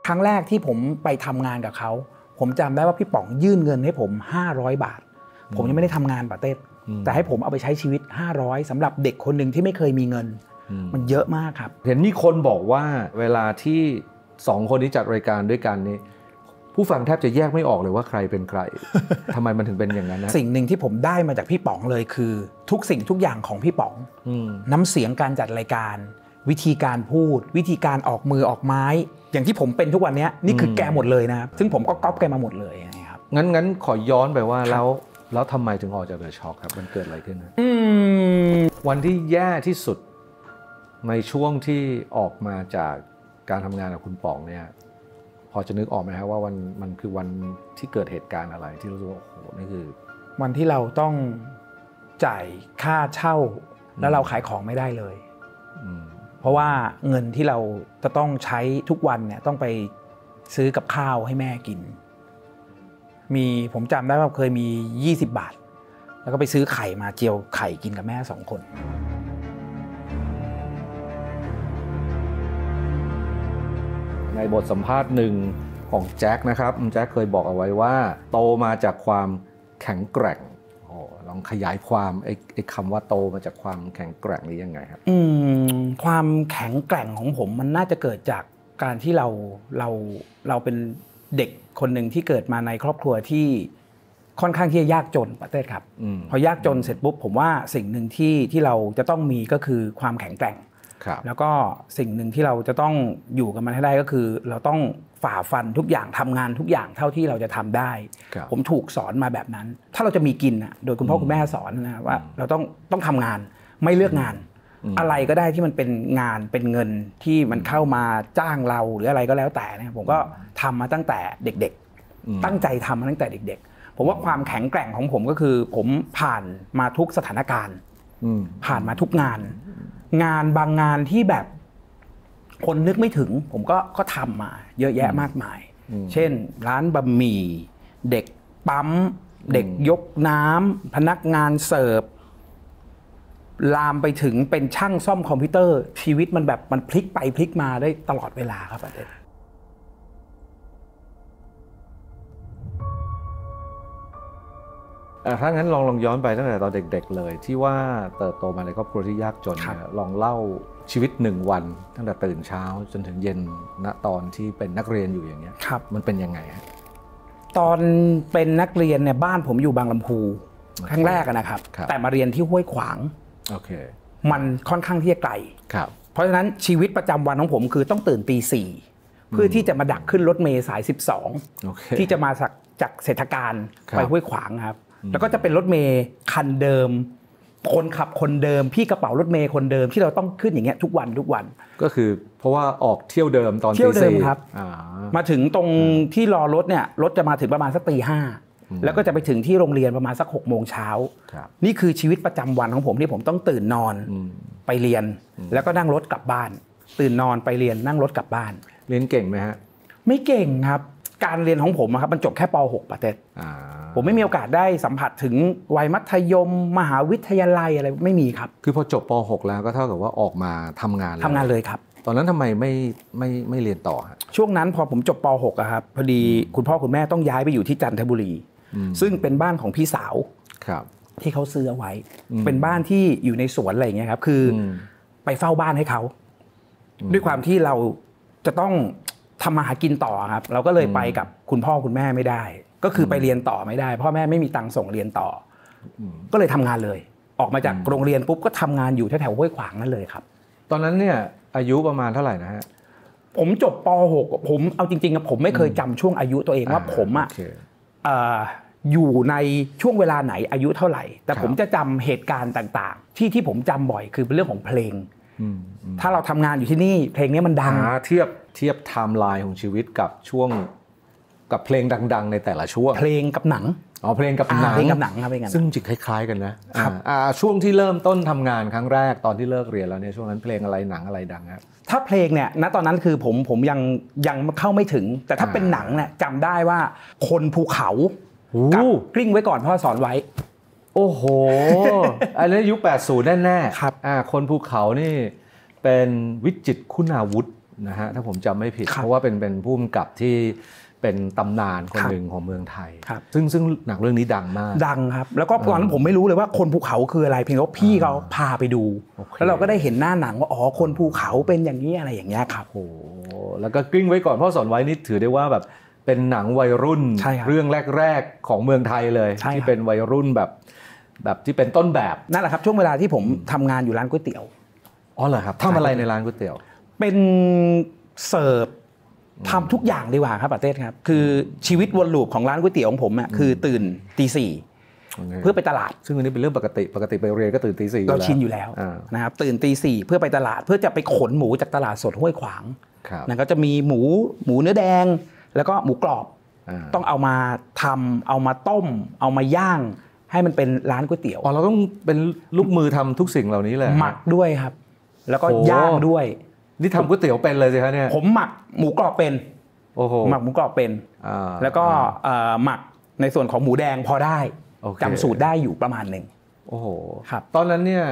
ครั้งแรกที่ผมไปทำงานกับเขาผมจำได้ว่าพี่ป๋องยื่นเงินให้ผม500 บาทผมยังไม่ได้ทำงานป่ะเต้แต่ให้ผมเอาไปใช้ชีวิต500สำหรับเด็กคนหนึ่งที่ไม่เคยมีเงินมันเยอะมากครับเห็นมีคนบอกว่าเวลาที่2คนนี้จัดรายการด้วยกันนี่ผู้ฟังแทบจะแยกไม่ออกเลยว่าใครเป็นใคร ทำไมมันถึงเป็นอย่างนั้นนะสิ่งหนึ่งที่ผมได้มาจากพี่ป๋องเลยคือทุกสิ่งทุกอย่างของพี่ป๋องน้ำเสียงการจัดรายการวิธีการพูดวิธีการออกมือออกไม้อย่างที่ผมเป็นทุกวันนี้นี่คือแกหมดเลยนะครับซึ่งผมก็ก๊อปแกมาหมดเลยนะครับงั้นขอย้อนไปว่าแล้วทำไมถึงออกจากเดอะช็อคครับมันเกิดอะไรขึ้นนะวันที่แย่ที่สุดในช่วงที่ออกมาจากการทำงานกับคุณป๋องเนี่ยพอจะนึกออกไหมครับว่ามันคือวันที่เกิดเหตุการณ์อะไรที่รู้สึกว่าโอ้โหนี่คือวันที่เราต้องจ่ายค่าเช่าแล้วเราขายของไม่ได้เลยเพราะว่าเงินที่เราจะต้องใช้ทุกวันเนี่ยต้องไปซื้อกับข้าวให้แม่กินผมจำได้ว่าเคยมี20 บาทแล้วก็ไปซื้อไข่มาเจียวไข่กินกับแม่2 คนในบทสัมภาษณ์หนึ่งของแจ็คนะครับแจ็คเคยบอกเอาไว้ว่าโตมาจากความแข็งแกร่งลองขยายความไอ้คำว่าโตมาจากความแข็งแกร่งนี้ยังไงครับความแข็งแกร่งของผมมันน่าจะเกิดจากการที่เราเป็นเด็กคนหนึ่งที่เกิดมาในครอบครัวที่ค่อนข้างที่จะยากจนประเทศครับพอยากจนเสร็จปุ๊บผมว่าสิ่งหนึ่งที่เราจะต้องมีก็คือความแข็งแกร่งแล้วก็สิ่งหนึ่งที่เราจะต้องอยู่กับมันให้ได้ก็คือเราต้องฝ่าฟันทุกอย่างทำงานทุกอย่างเท่าที่เราจะทำได้ผมถูกสอนมาแบบนั้นถ้าเราจะมีกินโดยคุณพ่อคุณแม่สอนนะว่าเราต้องทำงานไม่เลือกงานอะไรก็ได้ที่มันเป็นงานเป็นเงินที่มันเข้ามาจ้างเราหรืออะไรก็แล้วแต่นะผมก็ทำมาตั้งแต่เด็กๆตั้งใจทำมาตั้งแต่เด็กๆผมว่าความแข็งแกร่งของผมก็คือผมผ่านมาทุกสถานการณ์ผ่านมาทุกงานบางงานที่แบบคนนึกไม่ถึงผมก็ทำมาเยอะแยะมากมายเช่นร้านบะหมี่เด็กปั๊มเด็กยกน้ำพนักงานเสิร์ฟลามไปถึงเป็นช่างซ่อมคอมพิวเตอร์ชีวิตมันแบบมันพลิกไปพลิกมาได้ตลอดเวลาครับอาจารย์ถ้างั้นลองย้อนไปตั้งแต่ตอนเด็กๆเลยที่ว่าเติบโตมาในครอบครัวที่ยากจนลองเล่าชีวิต1 วันตั้งแต่ตื่นเช้าจนถึงเย็นณตอนที่เป็นนักเรียนอยู่อย่างเงี้ยมันเป็นยังไงฮะตอนเป็นนักเรียนเนี่ยบ้านผมอยู่บางลำพูครั้งแรกนะครับแต่มาเรียนที่ห้วยขวางมันค่อนข้างที่จะไกลเพราะฉะนั้นชีวิตประจำวันของผมคือต้องตื่นตี 4เพื่อที่จะมาดักขึ้นรถเมล์สาย12ที่จะมาจากเศรษฐการไปห้วยขวางครับแล้วก็จะเป็นรถเมล์คันเดิมคนขับคนเดิมพี่กระเป๋ารถเมล์คนเดิมที่เราต้องขึ้นอย่างเงี้ยทุกวันก็คือเพราะว่าออกเที่ยวเดิมตอนตี 4ครับมาถึงตรงที่รอรถเนี่ยรถจะมาถึงประมาณสักตี 5แล้วก็จะไปถึงที่โรงเรียนประมาณสัก6 โมงเช้านี่คือชีวิตประจำวันของผมที่ผมต้องตื่นนอนไปเรียนแล้วก็นั่งรถกลับบ้านตื่นนอนไปเรียนนั่งรถกลับบ้านเรียนเก่งไหมฮะไม่เก่งครับการเรียนของผมครับมันจบแค่ป .6 ประเทศผมไม่มีโอกาสได้สัมผัสถึงวัยมัธยมมหาวิทยาลัยอะไรไม่มีครับคือพอจบป .6 แล้วก็เท่ากับว่าออกมาทำงานเลยครับตอนนั้นทำไมไม่เรียนต่อช่วงนั้นพอผมจบป .6 อะครับพอดีคุณพ่อคุณแม่ต้องย้ายไปอยู่ที่จันทบุรีซึ่งเป็นบ้านของพี่สาวที่เขาซื้อเอาไว้เป็นบ้านที่อยู่ในสวนอะไรอย่างเงี้ยครับคือไปเฝ้าบ้านให้เขาด้วยความที่เราจะต้องทำมาหากินต่อครับเราก็เลยไปกับคุณพ่อคุณแม่ไม่ได้ก็คือไปเรียนต่อไม่ได้พ่อแม่ไม่มีตังค์ส่งเรียนต่อก็เลยทำงานเลยออกมาจากโรงเรียนปุ๊บก็ทำงานอยู่แถวๆห้วยขวางนั่นเลยครับตอนนั้นเนี่ยอายุประมาณเท่าไหร่นะฮะผมจบป .6 ผมเอาจริงๆผมไม่เคยจำช่วงอายุตัวเองว่าผมอยู่ในช่วงเวลาไหนอายุเท่าไหร่แต่ผมจะจำเหตุการณ์ต่างๆที่ผมจำบ่อยคือเป็นเรื่องของเพลงถ้าเราทำงานอยู่ที่นี่เพลงนี้มันดังเทียบไทม์ไลน์ของชีวิตกับช่วงกับเพลงดังๆในแต่ละช่วงเพลงกับหนังเพลงกับหนังครับซึ่งจริงคล้ายๆกันนะช่วงที่เริ่มต้นทำงานครั้งแรกตอนที่เลิกเรียนแล้วเนี่ยช่วงนั้นเพลงอะไรหนังอะไรดังครับถ้าเพลงเนี่ยณตอนนั้นคือผมยังเข้าไม่ถึงแต่ถ้าเป็นหนังเนี่ยจำได้ว่าคนภูเขากับกลิ้งไว้ก่อนพ่อสอนไว้โอ้โหอันนี้ยุค80แน่ๆครับคนภูเขานี่เป็นวิจิตรคุณาวุฒินะฮะถ้าผมจำไม่ผิดครับเพราะว่าเป็นผู้กำกับที่เป็นตำนานคนหนึ่งของเมืองไทยครับซึ่งหนังเรื่องนี้ดังมากดังครับแล้วก็ตอนนั้นผมไม่รู้เลยว่าคนภูเขาคืออะไรเพียงแต่ว่าพี่เขาพาไปดูโอเคแล้วเราก็ได้เห็นหน้าหนังว่าอ๋อคนภูเขาเป็นอย่างนี้อะไรอย่างเงี้ยครับโอ้โหแล้วก็กลิ้งไว้ก่อนพ่อสอนไว้นี่ถือได้ว่าแบบเป็นหนังวัยรุ่นใช่ครับเรื่องแรกๆของเมืองไทยเลยใช่ครับที่เป็นวัยรุ่นแบบที่เป็นต้นแบบนั่นแหละครับช่วงเวลาที่ผมทำงานอยู่ร้านก๋วยเตี๋ยวอ๋อเหรอครับทำอะไรในร้านก๋วยเตี๋ยวเป็นเสิร์ฟทำทุกอย่างดีกว่าครับปาเต้ครับคือชีวิตวนลูปของร้านก๋วยเตี๋ยวของผมอ่ะคือตื่นตีสี่เพื่อไปตลาดซึ่งอันนี้เป็นเรื่องปกติไปเรียนก็ตื่นตีสี่เราชินอยู่แล้วนะครับตื่นตีสี่เพื่อไปตลาดเพื่อจะไปขนหมูจากตลาดสดห้วยขวางครับนะก็จะมีหมูเนื้อแดง แล้วก็หมูกรอบ ต้องเอามาทำเอามาต้ม เอามาย่างให้มันเป็นร้านก๋วยเตี๋ยวอ๋อเราต้องเป็นลูกมือทำทุกสิ่งเหล่านี้เลยหมักด้วยครับ แล้วก็โอ้ย่างด้วยนี่ทำก๋วยเตี๋ยวเป็นเลยสิคะเนี่ยผมหมักหมูกรอบเป็นโอ้โหหมักหมูกรอบเป็น แล้วก็หมักในส่วนของหมูแดงพอได้โอเคจำสูตรได้อยู่ประมาณหนึ่งโอ้โหครับตอนนั้นเนี่ย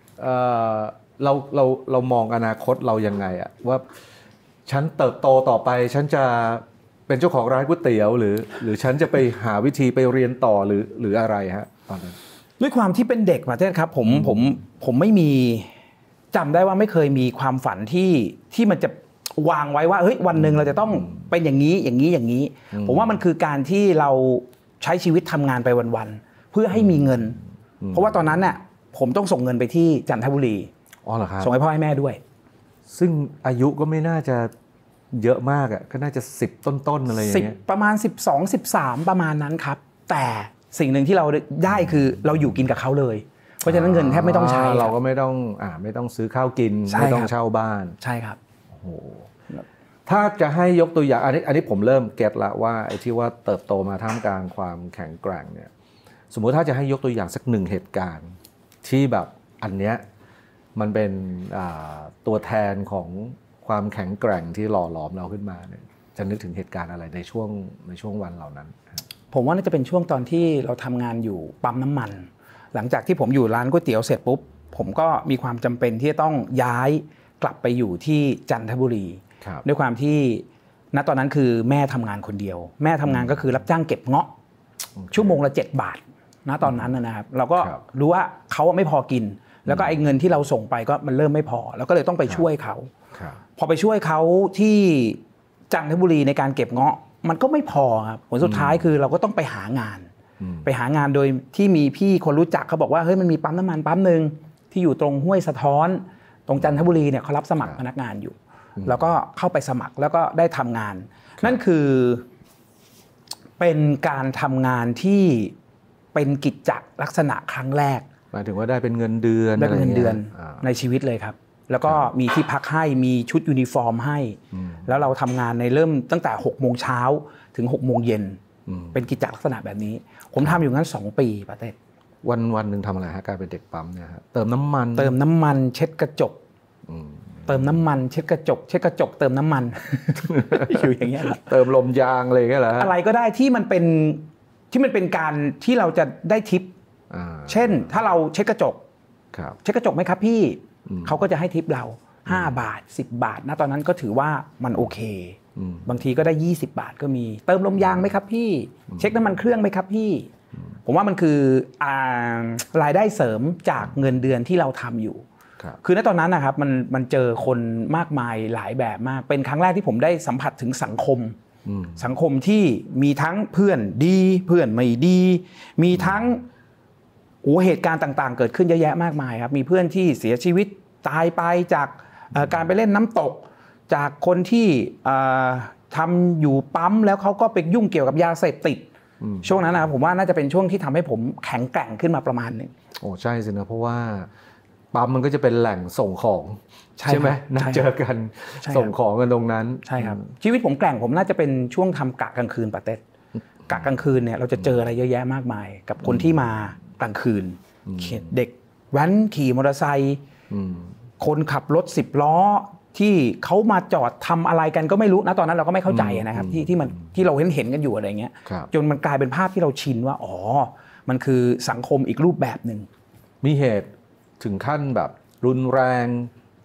เรามองอนาคตเรายังไงอะว่าฉันเติบโตต่อไปฉันจะเป็นเจ้าของร้านก๋วยเตี๋ยวหรือฉันจะไปหาวิธีไปเรียนต่อหรืออะไรฮะตอนนั้นด้วยความที่เป็นเด็กมาเต้ครับผมไม่มีจำได้ว่าไม่เคยมีความฝันที่มันจะวางไว้ว่าเฮ้ยวันหนึ่งเราจะต้องเป็นอย่างนี้อย่างนี้อย่างนี้ ผมว่ามันคือการที่เราใช้ชีวิตทำงานไปวันๆเพื่อให้มีเงิน เพราะว่าตอนนั้นน่ะผมต้องส่งเงินไปที่จันทบุรีอ๋อเหรอครับส่งให้พ่อให้แม่ด้วยซึ่งอายุก็ไม่น่าจะเยอะมากอ่ะก็น่าจะ10ต้นๆอะไรอย่างเงี้ยประมาณ12 13ประมาณนั้นครับแต่สิ่งหนึ่งที่เราได้คือเราอยู่กินกับเขาเลย เพราะฉะนั้นเงินแทบไม่ต้องใช้เราก็ไม่ต้องซื้อข้าวกินใช่ไม่ต้องครับเช่าบ้านใช่ครับโอ้โหถ้าจะให้ยกตัวอย่างอันนี้ผมเริ่มเก็ตละว่าไอ้ที่ว่าเติบโตมาท่ามกลางความแข็งแกร่งเนี่ยสมมุติถ้าจะให้ยกตัวอย่างสักหนึ่งเหตุการณ์ที่แบบอันเนี้ยมันเป็นตัวแทนของความแข็งแกร่งที่หล่อหลอมเราขึ้นมาเนี่ยจะนึกถึงเหตุการณ์อะไรในช่วงวันเหล่านั้นผมว่าน่าจะเป็นช่วงตอนที่เราทำงานอยู่ปั๊มน้ำมัน หลังจากที่ผมอยู่ร้านก๋วยเตี๋ยวเสร็จปุ๊บผมก็มีความจำเป็นที่จะต้องย้ายกลับไปอยู่ที่จันทบุรีครับด้วยความที่ณตอนนั้นคือแม่ทำงานคนเดียว แม่ทำงานก็คือรับจ้างเก็บเงาะชั่วโมงละ7 บาทณตอนนั้นนะครับเราก็รู้ว่าเขาไม่พอกิน แล้วก็ไอ้เงินที่เราส่งไปก็มันเริ่มไม่พอแล้วก็เลยต้องไปช่วยเขาครับพอไปช่วยเขาที่จันทบุรีในการเก็บเงาะมันก็ไม่พอครับผลสุดท้ายคือเราก็ต้องไปหางาน ไปหางานโดยที่มีพี่คนรู้จักเขาบอกว่าเฮ้ยมันมีปั๊มน้ำมันปั๊มหนึ่งที่อยู่ตรงห้วยสะท้อนตรงจันทบุรีเนี่ยเขารับสมัครพนักงานอยู่แล้วก็เข้าไปสมัครแล้วก็ได้ทำงาน นั่นคือเป็นการทำงานที่เป็นกิจจลักษณะครั้งแรกหมายถึงว่าได้เป็นเงินเดือนได้เป็นเงินเดือนอะไรเงี้ยในชีวิตเลยครับ แล้วก็มีที่พักให้มีชุดยูนิฟอร์มให้ แล้วเราทำงานในเริ่มตั้งแต่6 โมงเช้าถึง6 โมงเย็นเป็นกิจจลักษณะแบบนี้ ผมทำอยู่งั้น2 ปีประเทศวันหนึ่งทำอะไรฮะการเป็นเด็กปั๊มเนี่ยฮะเติมน้ำมันเติมน้ำมันเช็ดกระจกเติมน้ำมันเช็ดกระจกเติมน้ำมัน อยู่อย่างเงี้ยครับเติมลมยางอะไรอย่างเงี้ยเหรอฮะอะไรก็ได้ที่มันเป็นการที่เราจะได้ทิป เช่นถ้าเราเช็ดกระจกครับเช็ดกระจกไหมครับพี่เขาก็จะให้ทิปเรา5 บาท10 บาทนะตอนนั้นก็ถือว่ามันโอเคบางทีก็ได้20 บาทก็มีเติมลมยางไหมครับพี่เช็คน้ำมันเครื่องไหมครับพี่ผมว่ามันคือรายได้เสริมจากเงินเดือนที่เราทำอยู่คือณตอนนั้นนะครับมันเจอคนมากมายหลายแบบมากเป็นครั้งแรกที่ผมได้สัมผัสถึงสังคมที่มีทั้งเพื่อนดีเพื่อนไม่ดีมีทั้งเหตุการณ์ต่างๆเกิดขึ้นเยอะแยะมากมายครับมีเพื่อนที่เสียชีวิตตายไปจากการไปเล่นน้ำตกจากคนที่ทำอยู่ปั๊มแล้วเขาก็ไปยุ่งเกี่ยวกับยาเสพติดช่วงนั้นนะครับผมว่าน่าจะเป็นช่วงที่ทำให้ผมแข็งแกร่งขึ้นมาประมาณนึงโอ้ใช่สินะเพราะว่าปั๊มมันก็จะเป็นแหล่งส่งของใช่ไหมนัดเจอกันส่งของกันตรงนั้นใช่ครับชีวิตผมแกร่งผมน่าจะเป็นช่วงทำกะกลางคืนปะเต็ดกะกลางคืนเนี่ยเราจะเจออะไรเยอะแยะมากมายกับคนที่มากลางคืนเด็กแว้นขี่มอเตอร์ไซค์คนขับรถ10 ล้อที่เขามาจอดทำอะไรกันก็ไม่รู้นะตอนนั้นเราก็ไม่เข้าใจนะครับที่เราเห็นกันอยู่อะไรเงี้ยจนมันกลายเป็นภาพที่เราชินว่าอ๋อมันคือสังคมอีกรูปแบบหนึ่งมีเหตุถึงขั้นแบบรุนแรง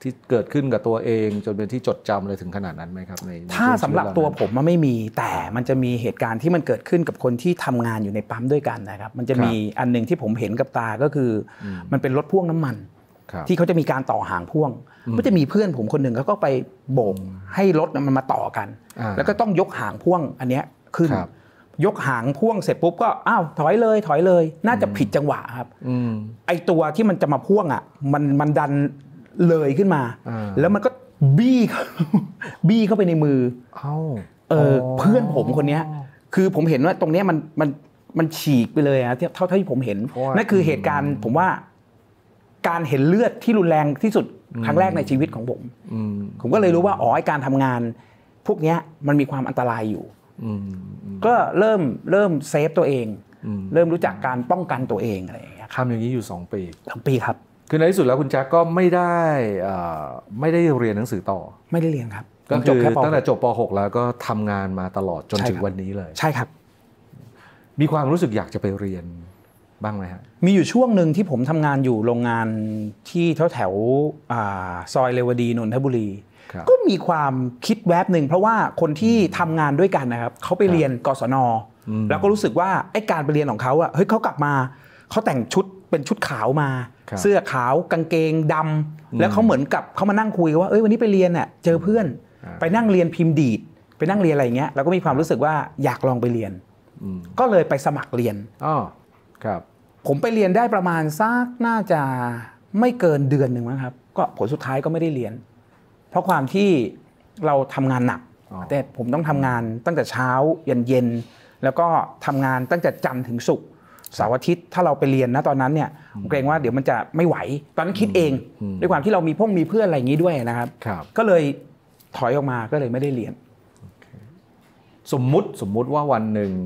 ที่เกิดขึ้นกับตัวเองจนเป็นที่จดจำเลยถึงขนาดนั้นไหมครับในถ้าสำหรับตัวผมมันไม่มีแต่มันจะมีเหตุการณ์ที่มันเกิดขึ้นกับคนที่ทำงานอยู่ในปั๊มด้วยกันนะครับมันจะมีอันนึงที่ผมเห็นกับตาก็คือมันเป็นรถพ่วงน้ำมันที่เขาจะมีการต่อหางพ่วงก็จะมีเพื่อนผมคนหนึ่งเขาก็ไปโบกให้รถมันมาต่อกันแล้วก็ต้องยกหางพ่วงอันเนี้ยขึ้นยกหางพ่วงเสร็จปุ๊บก็อ้าวถอยเลยน่าจะผิดจังหวะครับไอตัวที่มันจะมาพ่วงอ่ะมันดันเลยขึ้นมาแล้วมันก็บี้เข้าไปในมือเพื่อนผมคนนี้คือผมเห็นว่าตรงนี้มันฉีกไปเลยอะเท่าที่ผมเห็นนั่นคือเหตุการณ์ผมว่าการเห็นเลือดที่รุนแรงที่สุดครั้งแรกในชีวิตของผมก็เลยรู้ว่าการทำงานพวกนี้มันมีความอันตรายอยู่ก็เริ่มเซฟตัวเองเริ่มรู้จักการป้องกันตัวเองอะไรอย่างเงี้ยทำอย่างนี้อยู่2 ปี 2 ปีครับคือในที่สุดแล้วคุณแจ็คก็ไม่ได้เรียนหนังสือต่อไม่ได้เรียนครับก็คือตั้งแต่จบป.6 แล้วก็ทำงานมาตลอดจนถึงวันนี้เลยใช่ครับมีความรู้สึกอยากจะไปเรียนบ้างไหมฮะมีอยู่ช่วงหนึ่งที่ผมทำงานอยู่โรงงานที่แถวซอยเรวดีนนทบุรีก็มีความคิดแวบหนึ่งเพราะว่าคนที่ทำงานด้วยกันนะครับเขาไปเรียนกศน.แล้วก็รู้สึกว่าไอ้การไปเรียนของเขาอ่ะเฮ้ยเขากลับมาเขาแต่งชุดเป็นชุดขาวมาเสื้อขาวกางเกงดำแล้วเขาเหมือนกับเขามานั่งคุยว่าวันนี้ไปเรียนน่ะเจอเพื่อนไปนั่งเรียนพิมพ์ดีดไปนั่งเรียนอะไรอย่างเงี้ยแล้วก็มีความรู้สึกว่าอยากลองไปเรียนก็เลยไปสมัครเรียนครับผมไปเรียนได้ประมาณสักน่าจะไม่เกินเดือนหนึ่งมั้งครับก็ผลสุดท้ายก็ไม่ได้เรียนเพราะความที่เราทำงานหนักแต่ผมต้องทำงานตั้งแต่เช้ายันเย็นแล้วก็ทำงานตั้งแต่จันทร์ถึงศุกร์เสาร์อาทิตย์ถ้าเราไปเรียนนะตอนนั้นเนี่ยผมเกรงว่าเดี๋ยวมันจะไม่ไหวตอนนั้นคิดเองด้วยความที่เรามีเพื่อนอะไรอย่างนี้ด้วยนะครับก็เลยถอยออกมาก็เลยไม่ได้เรียนสมมุติว่าวันหนึ่ง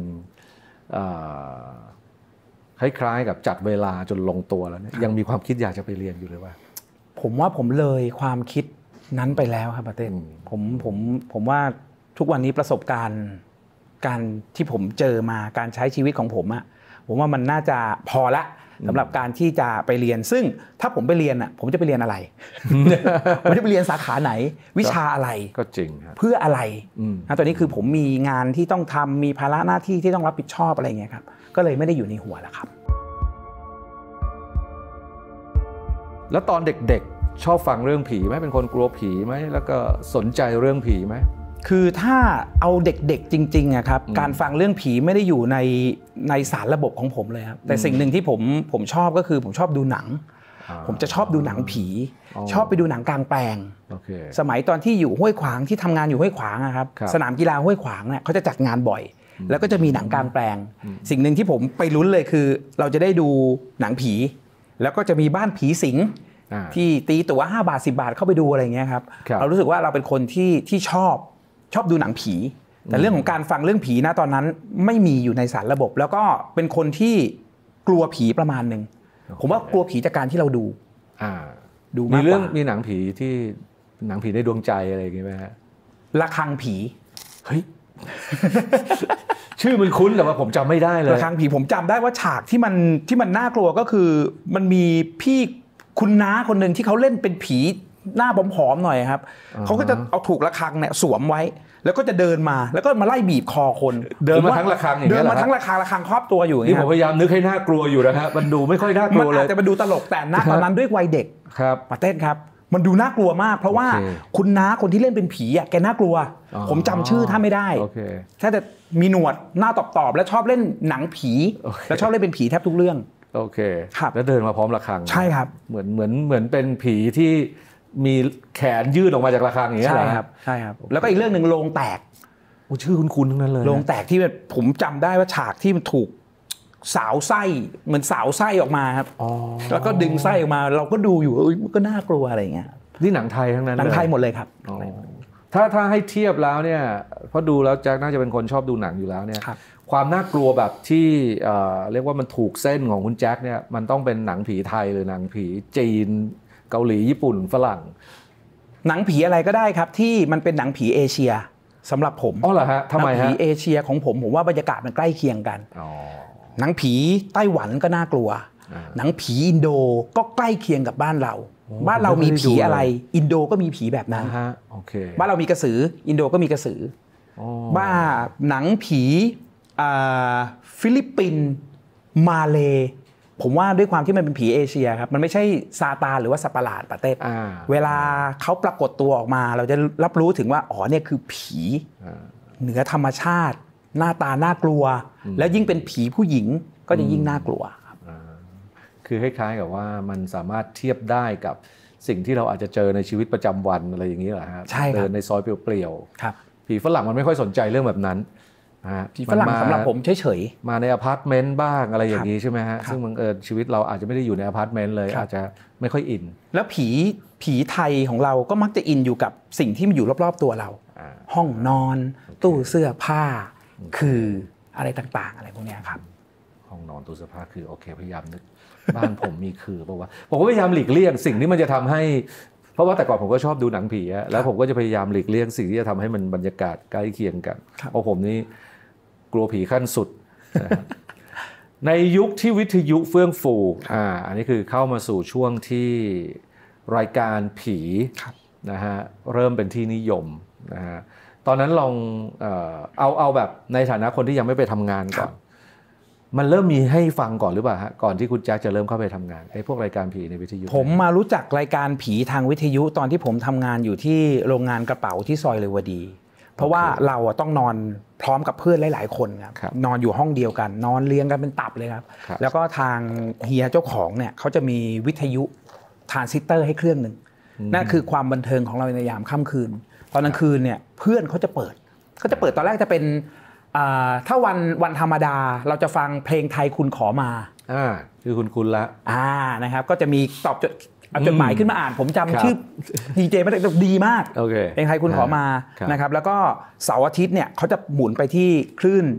คล้ายๆกับจัดเวลาจนลงตัวแล้วเนี่ยยังมีความคิดอยากจะไปเรียนอยู่เลยว่าผมว่าผมเลยความคิดนั้นไปแล้วครับประเทศผมว่าทุกวันนี้ประสบการณ์การที่ผมเจอมาการใช้ชีวิตของผมว่ามันน่าจะพอละสำหรับการที่จะไปเรียนซึ่งถ้าผมไปเรียนผมจะไปเรียนอะไร ผมจะไปเรียนสาขาไหนวิชาอะไรก็จริงครับเพื่ออะไรตอนนี้คือผมมีงานที่ต้องทำมีภาระหน้าที่ที่ต้องรับผิดชอบอะไรเงี้ยครับก็เลยไม่ได้อยู่ในหัวแล้วครับแล้วตอนเด็กๆชอบฟังเรื่องผีไหมเป็นคนกลัวผีไหมแล้วก็สนใจเรื่องผีไหมคือถ้าเอาเด็กๆจริงๆครับการฟังเรื่องผีไม่ได้อยู่ในสารระบบของผมเลยครับแต่สิ่งหนึ่งที่ผมชอบก็คือผมชอบดูหนังผมจะชอบดูหนังผีชอบไปดูหนังกลางแปลงสมัยตอนที่อยู่ห้วยขวางที่ทำงานอยู่ห้วยขวางครับสนามกีฬาห้วยขวางเนี่ยเขาจะจัดงานบ่อยแล้วก็จะมีหนังกลางแปลงสิ่งหนึ่งที่ผมไปลุ้นเลยคือเราจะได้ดูหนังผีแล้วก็จะมีบ้านผีสิงที่ตีตั๋ว5 บาท 10 บาทเข้าไปดูอะไรเงี้ยครับเรารู้สึกว่าเราเป็นคนที่ชอบดูหนังผีแต่เรื่องของการฟังเรื่องผีนะตอนนั้นไม่มีอยู่ในสารระบบแล้วก็เป็นคนที่กลัวผีประมาณนึงผมว่ากลัวผีจากการที่เราดูมากกว่ามีหนังผีที่หนังผีในดวงใจอะไรอย่างเงี้ยไหมฮะระฆังผีเฮ้ย ชื่อมันคุ้นแต่ว่าผมจำไม่ได้เลยระฆังผีผมจำได้ว่าฉากที่มันน่ากลัวก็คือมันมีพี่คุณน้าคนหนึ่งที่เขาเล่นเป็นผีหน้าผอมๆหน่อยครับเขาก็จะเอาถูกระฆังเนี่ยสวมไว้แล้วก็จะเดินมาแล้วก็มาไล่บีบคอคนเดินมาทั้งระฆังอย่างเงี้ยเดินมาทั้งระฆังครอบตัวอยู่นี่ผมพยายามนึกให้น่ากลัวอยู่นะฮะมันดูไม่ค่อยน่ากลัวเลยมันอาจจะมาดูตลกแต่ณตอนนั้นด้วยวัยเด็กครับประเทศครับมันดูน่ากลัวมากเพราะว่าคุณน้าคนที่เล่นเป็นผีแกน่ากลัวผมจำชื่อท่านไม่ได้ถ้าจะมีหนวดหน้าตอบแล้วชอบเล่นหนังผีแล้วชอบเล่นเป็นผีแทบทุกเรื่องโอเคแล้วเดินมาพร้อมระฆังใช่ครับเหมือนเป็นผีที่มีแขนยืดออกมาจากระฆังอย่างเงี้ยใช่ครับแล้วก็อีกเรื่องนึงโลงแตกชื่อคุ้นๆทั้งนั้นเลยโลงแตกที่ผมจำได้ว่าฉากที่มันถูกสาวไส้เหมือนสาวไส้ออกมาครับแล้วก็ดึงไส้ออกมาเราก็ดูอยู่มันก็น่ากลัวอะไรอย่างเงี้ยนี่หนังไทยทั้งนั้นหนังไทยหมดเลยครับถ้าให้เทียบแล้วเนี่ยเพราะดูแล้วแจ็คน่าจะเป็นคนชอบดูหนังอยู่แล้วเนี่ยความน่ากลัวแบบที่เรียกว่ามันถูกเส้นของคุณแจ็คเนี่ยมันต้องเป็นหนังผีไทยหรือหนังผีจีนเกาหลีญี่ปุ่นฝรั่งหนังผีอะไรก็ได้ครับที่มันเป็นหนังผีเอเชียสำหรับผมอ๋อเหรอฮะทำไมฮะหนังผีเอเชียของผมว่าบรรยากาศมันใกล้เคียงกันหนังผีไต้หวันก็น่ากลัวหนังผีอินโดก็ใกล้เคียงกับบ้านเราบ้านเรามีผีอะไรอินโดก็มีผีแบบนั้นโอเคบ้านเรามีกระสืออินโดก็มีกระสือบ้าหนังผีฟิลิปปินส์มาเลผมว่าด้วยความที่มันเป็นผีเอเชียครับมันไม่ใช่ซาตานหรือว่าสัตว์ประหลาดประเทศเวลาเขาปรากฏตัวออกมาเราจะรับรู้ถึงว่าอ๋อเนี่ยคือผีเหนือธรรมชาติหน้าตาน่ากลัวแล้วยิ่งเป็นผีผู้หญิงก็จะยิ่งน่ากลัวครับคือคล้ายๆกับว่ามันสามารถเทียบได้กับสิ่งที่เราอาจจะเจอในชีวิตประจำวันอะไรอย่างนี้เหรอฮะใช่ครับเดินในซอยเปลี่ยวๆครับผีฝรั่งมันไม่ค่อยสนใจเรื่องแบบนั้นผีฝรั่งสำหรับผมเฉยๆมาในอพาร์ตเมนต์บ้างอะไรอย่างนี้ใช่ไหมฮะซึ่งบังเอิญชีวิตเราอาจจะไม่ได้อยู่ในอพาร์ตเมนต์เลยอาจจะไม่ค่อยอินแล้วผีไทยของเราก็มักจะอินอยู่กับสิ่งที่มันอยู่รอบๆตัวเราห้องนอนตู้เสื้อผ้าคืออะไรต่างๆอะไรพวกนี้ครับห้องนอนตู้เสื้อผ้าคือโอเคพยายามนึกบ้านผมมีคือเพราะว่าผมก็พยายามหลีกเลี่ยงสิ่งที่มันจะทำให้เพราะว่าแต่ก่อนผมก็ชอบดูหนังผีแล้วผมก็จะพยายามหลีกเลี่ยงสิ่งที่จะทำให้มันบรรยากาศใกล้เคียงกันเพราะผมนี่กลัวผีขั้นสุดในยุคที่วิทยุเฟื่องฟูอันนี้คือเข้ามาสู่ช่วงที่รายการผีนะฮะเริ่มเป็นที่นิยมนะฮะตอนนั้นลองเอาแบบในฐานะคนที่ยังไม่ไปทำงานก่อนมันเริ่มมีให้ฟังก่อนหรือเปล่าฮะก่อนที่คุณแจ็คจะเริ่มเข้าไปทำงานไอ้พวกรายการผีในวิทยุผมมารู้จักรายการผีทางวิทยุตอนที่ผมทำงานอยู่ที่โรงงานกระเป๋าที่ซอยเลวดีเพราะว่าเราต้องนอนพร้อมกับเพื่อนหลายๆคนครับนอนอยู่ห้องเดียวกันนอนเรียงกันเป็นตับเลยครับแล้วก็ทางเฮียเจ้าของเนี่ยเขาจะมีวิทยุทรานซิสเตอร์ให้เครื่องหนึ่งนั่นคือความบันเทิงของเราในยามค่ำคืนตอนกลางคืนเนี่ยเพื่อนเขาจะเปิดตอนแรกจะเป็นถ้าวันธรรมดาเราจะฟังเพลงไทยคุณขอมาคือคุณละนะครับก็จะมีตอบจดหมายขึ้นมาอ่านผมจำชื่อดีเจไม่ได้ดีมากเพลงไทยคุณขอมานะครับแล้วก็เสาร์อาทิตย์เนี่ยเขาจะหมุนไปที่คลื่น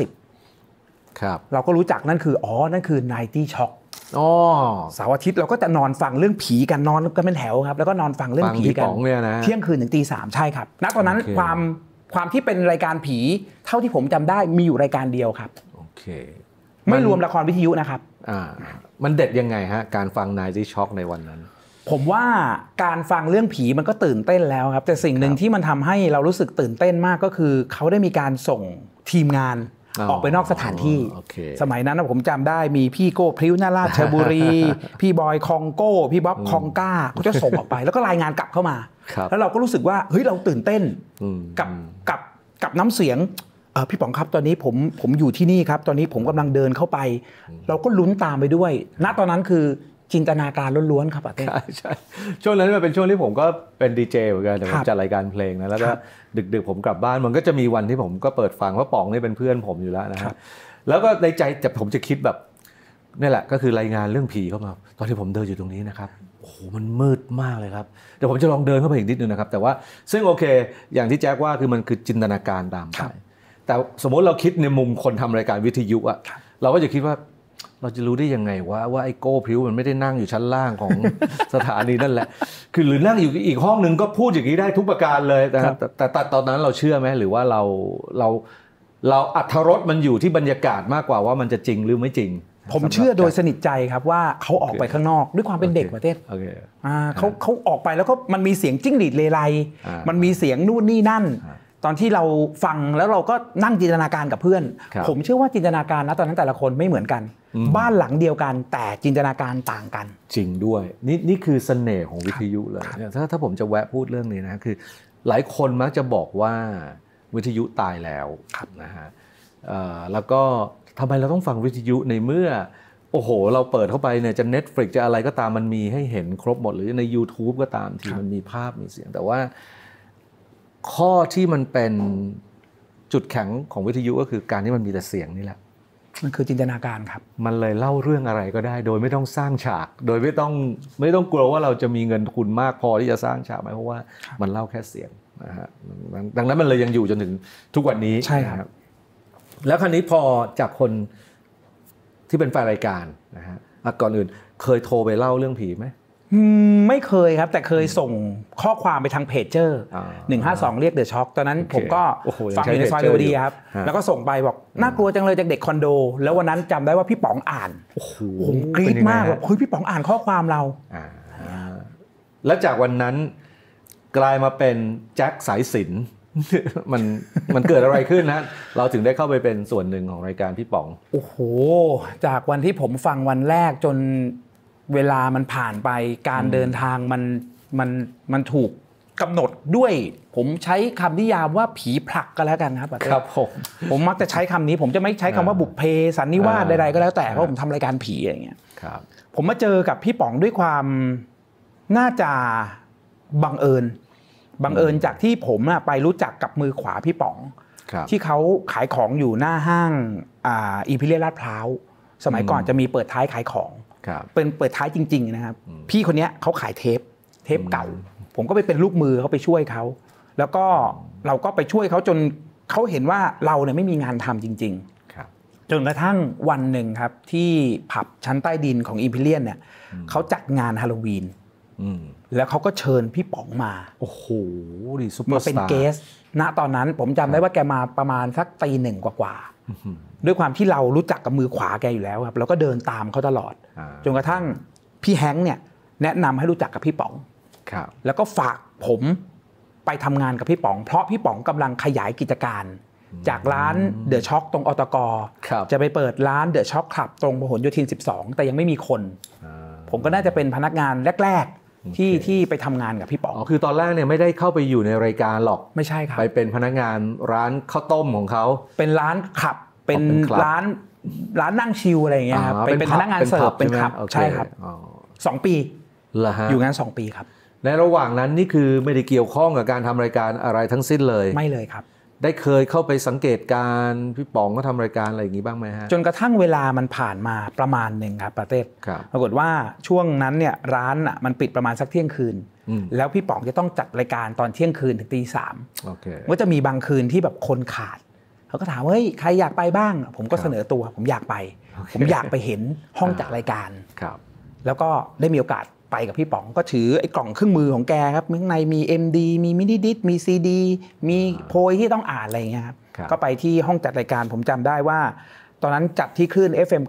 90 ครับเราก็รู้จักนั่นคือนั่นคือ90 ช็อคเสาร์อาทิตย์เราก็จะนอนฟังเรื่องผีกันนอนกันเป็นแถวครับแล้วก็นอนฟังเรื่องผีกันเที่ยงคืนถึงตี 3ใช่ครับณตอนนั้นความที่เป็นรายการผีเท่าที่ผมจำได้มีอยู่รายการเดียวครับโอเคไม่รวมละครวิทยุนะครับมันเด็ดยังไงฮะการฟัง90 ช็อคในวันนั้นผมว่าการฟังเรื่องผีมันก็ตื่นเต้นแล้วครับแต่สิ่งหนึ่งที่มันทำให้เรารู้สึกตื่นเต้นมากก็คือเขาได้มีการส่งทีมงานออกไปนอกสถานที่สมัยนั้นผมจำได้มีพี่โก้พริ้วหน้าราชบุรีพี่บอยคองโก้พี่บ๊อบคองก้าเขาจะส่งออกไปแล้วก็รายงานกลับเข้ามาแล้วเราก็รู้สึกว่าเฮ้ยเราตื่นเต้นกับน้ำเสียงพี่ป๋องครับตอนนี้ผมอยู่ที่นี่ครับตอนนี้ผมกำลังเดินเข้าไปเราก็ลุ้นตามไปด้วยณตอนนั้นคือจินตนาการล้วนๆครับอาเต้ใช่ช่วงนั้นมันเป็นช่วงที่ผมก็เป็นดีเจเหมือนกันแต่ผมจัดรายการเพลงนะแล้วก็ดึกๆผมกลับบ้านมันก็จะมีวันที่ผมก็เปิดฟังเพราะป๋องนี่เป็นเพื่อนผมอยู่แล้วนะครับแล้วก็ในใจผมจะคิดแบบนี่แหละก็คือรายงานเรื่องผีเข้ามาตอนที่ผมเดินอยู่ตรงนี้นะครับโอ้โหมันมืดมากเลยครับเดี๋ยวผมจะลองเดินเข้าไปอีกนิดนึงนะครับแต่ว่าซึ่งโอเคอย่างที่แจ็คว่าคือมันคือจินตนาการตามไปแต่สมมติเราคิดในมุมคนทำรายการวิทยุอะเราก็จะคิดว่าเราจะรู้ได้ยังไงว่าไอ้โก้พริ้วมันไม่ได้นั่งอยู่ชั้นล่างของสถานีนั่นแหละคือหรือนั่งอยู่อีกห้องนึงก็พูดอย่างนี้ได้ทุกประการเลยแต่ตอนนั้นเราเชื่อไหมหรือว่าเราอรรถรสมันอยู่ที่บรรยากาศมากกว่าว่ามันจะจริงหรือไม่จริงผมเชื่อโดยสนิทใจครับว่าเขาออกไปข้างนอกด้วยความเป็นเด็กประเทศเขาออกไปแล้วก็มันมีเสียงจิ้งหรีดเลไลมันมีเสียงนู่นนี่นั่นตอนที่เราฟังแล้วเราก็นั่งจินตนาการกับเพื่อนผมเชื่อว่าจินตนาการนะตอนนั้นแต่ละคนไม่เหมือนกันบ้านหลังเดียวกันแต่จินตนาการต่างกันจริงด้วยนี่คือเสน่ห์ของวิทยุเลยถ้าผมจะแวะพูดเรื่องนี้นะคือหลายคนมักจะบอกว่าวิทยุตายแล้วนะฮะแล้วก็ทำไมเราต้องฟังวิทยุในเมื่อโอ้โหเราเปิดเข้าไปเนี่ยจะ Netflix จะอะไรก็ตามมันมีให้เห็นครบหมดหรือใน YouTube ก็ตามที่มันมีภาพมีเสียงแต่ว่าข้อที่มันเป็นจุดแข็งของวิทยุก็คือการที่มันมีแต่เสียงนี่แหละมันคือจินตนาการครับมันเลยเล่าเรื่องอะไรก็ได้โดยไม่ต้องสร้างฉากโดยไม่ต้องกลัวว่าเราจะมีเงินทุนมากพอที่จะสร้างฉากไหมเพราะว่ามันเล่าแค่เสียงนะฮะดังนั้นมันเลยยังอยู่จนถึงทุกวันนี้ใช่ครับแล้วคราวนี้พอจากคนที่เป็นแฟนรายการนะฮะก่อนอื่นเคยโทรไปเล่าเรื่องผีไหมไม่เคยครับแต่เคยส่งข้อความไปทางเพจเจอร์152เรียกเดอะช็อคตอนนั้นผมก็ฟังอยู่ในซอยเรวดีครับแล้วก็ส่งไปบอกน่ากลัวจังเลยจากเด็กคอนโดแล้ววันนั้นจำได้ว่าพี่ป๋องอ่านผมกรี๊ดมากแบบเฮ้ยพี่ป๋องอ่านข้อความเราแล้วจากวันนั้นกลายมาเป็นแจ็คสายสิญจน์ มันเกิดอะไรขึ้นนะเราถึงได้เข้าไปเป็นส่วนหนึ่งของรายการพี่ป๋องโอ้โหจากวันที่ผมฟังวันแรกจนเวลามันผ่านไปการเดินทางมันถูกกำหนดด้วยผมใช้คำนิยามว่าผีผลักก็แล้วกันครับครับผมมักจะใช้คำนี้ผมจะไม่ใช้คำว่าบุพเพสันนิวาสใดๆก็แล้วแต่เพราะผมทำรายการผีอย่างเงี้ยผมมาเจอกับพี่ป๋องด้วยความน่าจะบังเอิญจากที่ผมไปรู้จักกับมือขวาพี่ป๋องที่เขาขายของอยู่หน้าห้างอีพิเรียลลาดพร้าวสมัยก่อนจะมีเปิดท้ายขายของเป็นเปิดท้ายจริงๆนะครับพี่คนนี้เขาขายเทปเก่าผมก็ไปเป็นลูกมือเขาไปช่วยเขาแล้วก็เราก็ไปช่วยเขาจนเขาเห็นว่าเราเนี่ยไม่มีงานทำจริงๆจนกระทั่งวันหนึ่งครับที่ผับชั้นใต้ดินของอีพิเรียลเนี่ยเขาจัดงานฮาโลวีนแล้วเขาก็เชิญพี่ป๋องมาโอ้โหดิซุปเปอร์สตาร์มาเป็นเกสณตอนนั้นผมจำได้ว่าแกมาประมาณสักตีหนึ่งกว่าด้วยความที่เรารู้จักกับมือขวาแกอยู่แล้วครับเราก็เดินตามเขาตลอดจนกระทั่งพี่แฮงค์เนี่ยแนะนำให้รู้จักกับพี่ป๋องแล้วก็ฝากผมไปทำงานกับพี่ป๋องเพราะพี่ป๋องกำลังขยายกิจการจากร้านเดอะช็อคตรงอตก.จะไปเปิดร้านเดอะช็อคคลับตรงพหลโยธิน12แต่ยังไม่มีคนผมก็น่าจะเป็นพนักงานแรกที่ไปทำงานกับพี่ป๋องคือตอนแรกเนี่ยไม่ได้เข้าไปอยู่ในรายการหรอกไม่ใช่ครับไปเป็นพนักงานร้านข้าวต้มของเขาเป็นร้านขับเป็นร้านนั่งชิลอะไรอย่างเงี้ยครับเป็นพนักงานเสิร์ฟเป็นขับใช่ครับ2 ปีอยู่งาน2 ปีครับในระหว่างนั้นนี่คือไม่ได้เกี่ยวข้องกับการทำรายการอะไรทั้งสิ้นเลยไม่เลยครับได้เคยเข้าไปสังเกตการพี่ป๋องก็ทำรายการอะไรอย่างนี้บ้างไหมฮะจนกระทั่งเวลามันผ่านมาประมาณหนึ่งครับประเทศปรากฏว่าช่วงนั้นเนี่ยร้านมันปิดประมาณสักเที่ยงคืนแล้วพี่ป๋องจะต้องจัดรายการตอนเที่ยงคืนถึงตี 3ก็จะมีบางคืนที่แบบคนขาดเขาก็ถามว่าเฮ้ยใครอยากไปบ้างผมก็เสนอตัวผมอยากไปผมอยากไปเห็นห้องจัดรายการแล้วก็ได้มีโอกาสไปกับพี่ป๋องก็ถือไอ้กล่องเครื่องมือของแกครับข้างในมี MD มีมินิดิสมี CD มีโพยที่ต้องอ่านอะไรอย่างเงี้ยครับก็ไปที่ห้องจัดรายการผมจำได้ว่าตอนนั้นจัดที่คลื่น FM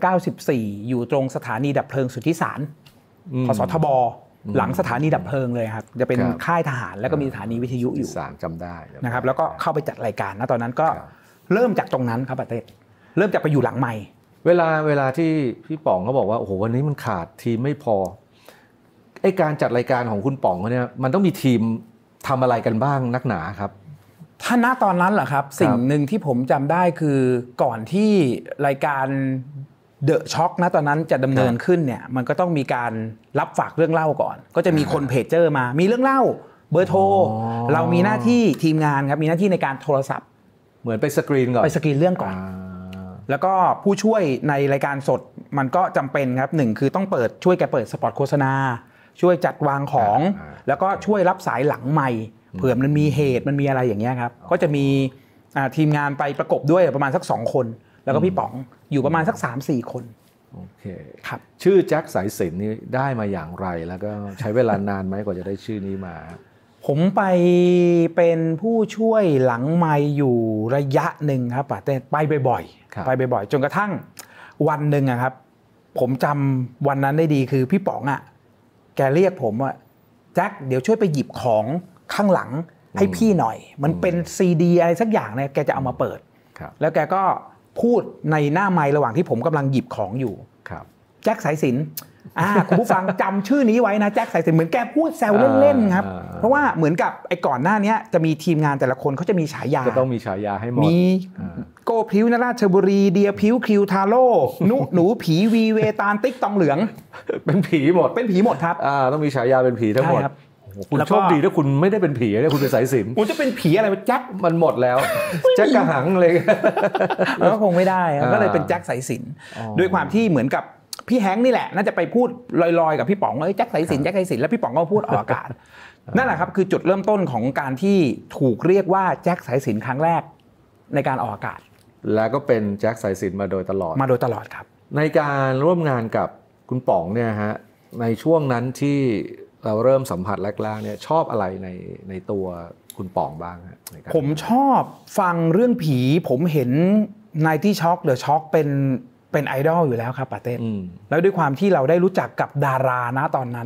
94อยู่ตรงสถานีดับเพลิงสุทธิสารพสทบหลังสถานีดับเพลิงเลยครับจะเป็นค่ายทหารแล้วก็มีสถานีวิทยุอยู่สารจำได้นะครับแล้วก็เข้าไปจัดรายการนะตอนนั้นก็เริ่มจากตรงนั้นครับประเทศเริ่มจากไปอยู่หลังไมค์เวลาที่พี่ป๋องเขาบอกว่าโอ้โหวันนี้มันขาดทีมไม่พอไอ้การจัดรายการของคุณป๋องเนี่ยมันต้องมีทีมทำอะไรกันบ้างนักหนาครับถ้าณตอนนั้นเหรอครับสิ่งหนึ่งที่ผมจำได้คือก่อนที่รายการเดอะช็อคนะตอนนั้นจะดำเนินขึ้นเนี่ยมันก็ต้องมีการรับฝากเรื่องเล่าก่อนก็จะมีคนเพจเจอร์มามีเรื่องเล่าเบอร์โทรเรามีหน้าที่ทีมงานครับมีหน้าที่ในการโทรศัพท์เหมือนไปสกรีนก่อนไปสกรีนเรื่องก่อนแล้วก็ผู้ช่วยในรายการสดมันก็จำเป็นครับหนึ่งคือต้องช่วยแกเปิดสปอตโฆษณาช่วยจัดวางของแล้วก็ช่วยรับสายหลังไมค์เผื่อมันมีเหตุมันมีอะไรอย่างเงี้ยครับก็จะมีทีมงานไปประกบด้วยประมาณสัก2 คนแล้วก็พี่ป๋องอยู่ประมาณสัก 3-4 คนโอเคครับชื่อแจ็คสายสิญจน์นี่ได้มาอย่างไรแล้วก็ใช้เวลานานไหมกว่าจะได้ชื่อนี้มาผมไปเป็นผู้ช่วยหลังไมค์อยู่ระยะหนึ่งครับแต่ไปบ่อยจนกระทั่งวันหนึ่งครับผมจำวันนั้นได้ดีคือพี่ป๋องแกเรียกผมว่าแจ็คเดี๋ยวช่วยไปหยิบของข้างหลังให้พี่หน่อยมันเป็นซีดีอะไรสักอย่างเนี่ยแกจะเอามาเปิดแล้วแกก็พูดในหน้าไมค์ระหว่างที่ผมกำลังหยิบของอยู่แจ็คสายสิญจน์คุณผู้ฟังจำชื่อนี้ไว้นะแจ็คสายสิญจน์เหมือนแกพูดแซวเล่นๆครับเพราะว่าเหมือนกับไอ้ก่อนหน้านี้จะมีทีมงานแต่ละคนเขาจะมีฉายาจะต้องมีฉายาให้หมดมีโกพริ้วนราชบุรีเดียพิ้วคิวทาโร่หนูผีวีเวตาลติ๊กตองเหลืองเป็นผีหมดครับต้องมีฉายาเป็นผีทั้งหมดคุณโชคดีถ้าคุณไม่ได้เป็นผีเนี่ยคุณเป็นสายสิญจน์คุณจะเป็นผีอะไรแจ็คมันหมดแล้วแจ็คกระหังเลยก็คงไม่ได้ก็เลยเป็นแจ็คสายสิญจน์ด้วยความที่เหมือนกับพี่แฮงค์นี่แหละน่าจะไปพูดลอยๆกับพี่ป๋องแจ็คสายสิญจน์แล้วพี่ป๋องก็พูดออกอากาศนั่นแหละครับคือจุดเริ่มต้นของการที่ถูกเรียกว่าแจ็คสายสิญจน์ครั้งแรกในการออกอากาศแล้วก็เป็นแจ็คสายสิญจน์มาโดยตลอดครับในการร่วมงานกับคุณป๋องเนี่ยฮะในช่วงนั้นที่เราเริ่มสัมผัสแรกๆเนี่ยชอบอะไรในตัวคุณป๋องบ้างฮะผมชอบฟังเรื่องผีผมเห็นในที่ช็อคเดอะช็อคเป็นไอดอลอยู่แล้วครับปาเต้แล้วด้วยความที่เราได้รู้จักกับดารานะตอนนั้น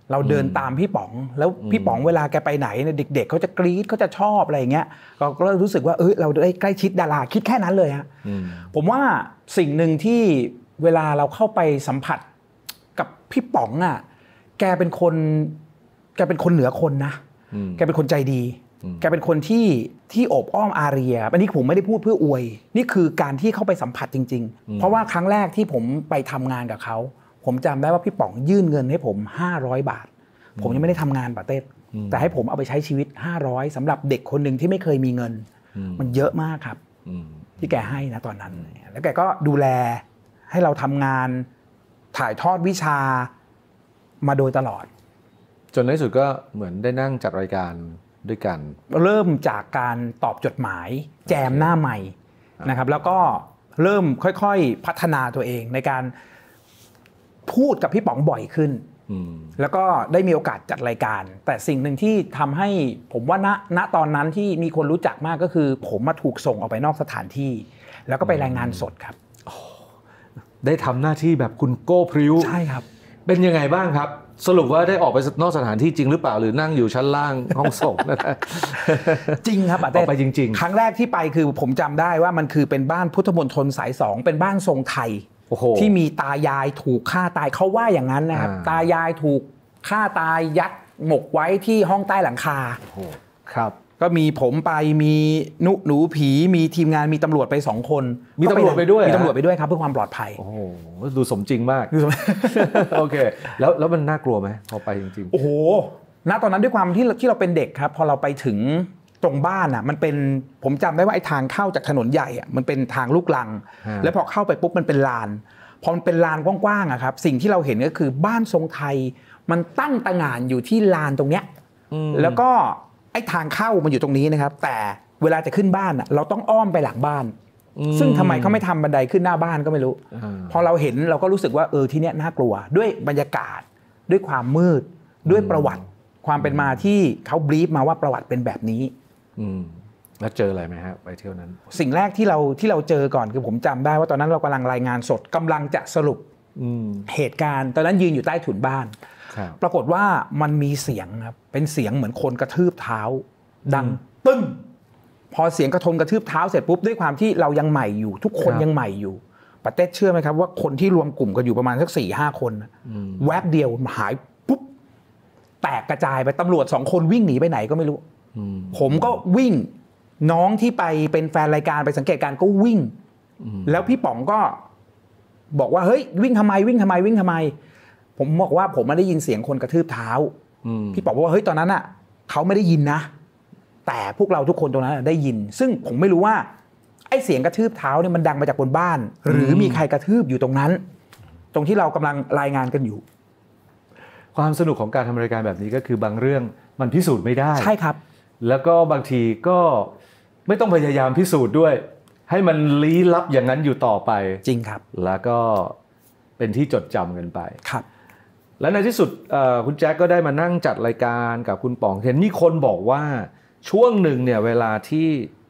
เราเดินตามพี่ป๋องแล้วพี่ป๋องเวลาแกไปไหนเนี่ยเด็กๆเขาจะกรี๊ดเขาจะชอบอะไรอย่างเงี้ยก็รู้สึกว่าเราได้ใกล้ชิดดาราคิดแค่นั้นเลยฮะผมว่าสิ่งหนึ่งที่เวลาเราเข้าไปสัมผัสกับพี่ป๋องอ่ะแกเป็นคนเหนือคนนะแกเป็นคนใจดีแกเป็นคนที่โอบอ้อมอารีอันนี้ผมไม่ได้พูดเพื่ออวยนี่คือการที่เข้าไปสัมผัสจริงๆเพราะว่าครั้งแรกที่ผมไปทำงานกับเขาผมจำได้ว่าพี่ป๋องยื่นเงินให้ผม500 บาทผมยังไม่ได้ทำงานป่ะเต้แต่ให้ผมเอาไปใช้ชีวิต500สำหรับเด็กคนหนึ่งที่ไม่เคยมีเงินมันเยอะมากครับที่แกให้นะตอนนั้นแล้วแกก็ดูแลให้เราทำงานถ่ายทอดวิชามาโดยตลอดจนในที่สุดก็เหมือนได้นั่งจัดรายการด้วยกันเริ่มจากการตอบจดหมายแจมหน้าใหม่นะครับแล้วก็เริ่มค่อยๆพัฒนาตัวเองในการพูดกับพี่ป๋องบ่อยขึ้นแล้วก็ได้มีโอกาสจัดรายการแต่สิ่งหนึ่งที่ทำให้ผมว่าณตอนนั้นที่มีคนรู้จักมากก็คือผมมาถูกส่งออกไปนอกสถานที่แล้วก็ไปรายงานสดครับได้ทำหน้าที่แบบคุณโก้พริ้วใช่ครับเป็นยังไงบ้างครับสรุปว่าได้ออกไปนอกสถานที่จริงหรือเปล่าหรือนั่งอยู่ชั้นล่างห้องส่งจริงครับออกไปจริงๆครั้งแรกที่ไปคือผมจำได้ว่ามันคือเป็นบ้านพุทธมณฑลสาย2เป็นบ้านทรงไทยที่มีตายายถูกฆ่าตายเขาว่าอย่างนั้นนะครับตายายถูกฆ่าตายยัดหมกไว้ที่ห้องใต้หลังคาครับก็มีผมไปมีหนูผีมีทีมงานมีตำรวจไป2 คนมีตำรวจไปด้วยมีตำรวจไปด้วยครับเพื่อความปลอดภัยโอ้โหดูสมจริงมากโอเคแล้วมันน่ากลัวไหมพอไปจริงๆโอ้โหณตอนนั้นด้วยความที่เราเป็นเด็กครับพอเราไปถึงตรงบ้านอ่ะมันเป็นผมจำได้ว่าไอ้ทางเข้าจากถนนใหญ่อ่ะมันเป็นทางลูกรังแล้วพอเข้าไปปุ๊บมันเป็นลานพอมันเป็นลานกว้างๆอะครับสิ่งที่เราเห็นก็คือบ้านทรงไทยมันตั้งตะหง่านอยู่ที่ลานตรงเนี้ยแล้วก็ไอ้ทางเข้ามันอยู่ตรงนี้นะครับแต่เวลาจะขึ้นบ้านอ่ะเราต้องอ้อมไปหลังบ้านซึ่งทำไมเขาไม่ทำบันไดขึ้นหน้าบ้านก็ไม่รู้พอเราเห็นเราก็รู้สึกว่าที่เนี้ยน่ากลัวด้วยบรรยากาศด้วยความมืดด้วยประวัติความเป็นมาที่เขาบรีฟมาว่าประวัติเป็นแบบนี้แล้วเจออะไรไหมครับไปเที่ยวนั้นสิ่งแรกที่เราเจอก่อนคือผมจำได้ว่าตอนนั้นเรากำลังรายงานสดกำลังจะสรุปเหตุการณ์ตอนนั้นยืนอยู่ใต้ถุนบ้านปรากฏว่ามันมีเสียงครับเป็นเสียงเหมือนคนกระทืบเท้าดังตึ้งพอเสียงกระทืบเท้าเสร็จปุ๊บด้วยความที่เรายังใหม่อยู่ทุกคนยังใหม่อยู่ปาเต้เชื่อไหมครับว่าคนที่รวมกลุ่มกันอยู่ประมาณสัก 4-5 คนแวบเดียวหายปุ๊บแตกกระจายไปตำรวจ2 คนวิ่งหนีไปไหนก็ไม่รู้ผมก็วิ่งน้องที่ไปเป็นแฟนรายการไปสังเกตการก็วิ่งแล้วพี่ป๋องก็บอกว่าเฮ้ยวิ่งทำไมผมบอกว่าผมไม่ได้ยินเสียงคนกระทืบเท้าพี่ป๋องบอกว่าเฮ้ยตอนนั้นอ่ะเขาไม่ได้ยินนะแต่พวกเราทุกคนตรงนั้นได้ยินซึ่งผมไม่รู้ว่าไอ้เสียงกระทืบเท้าเนี่ยมันดังมาจากบนบ้านหรือมีใครกระทืบอยู่ตรงนั้นตรงที่เรากำลังรายงานกันอยู่ความสนุกของการทำรายการแบบนี้ก็คือบางเรื่องมันพิสูจน์ไม่ได้ใช่ครับแล้วก็บางทีก็ไม่ต้องพยายามพิสูจน์ด้วยให้มันลี้ลับอย่างนั้นอยู่ต่อไปจริงครับแล้วก็เป็นที่จดจำกันไปครับและในที่สุดคุณแจ็คก็ได้มานั่งจัดรายการกับคุณป๋องเห็นมีคนบอกว่าช่วงหนึ่งเนี่ยเวลาที่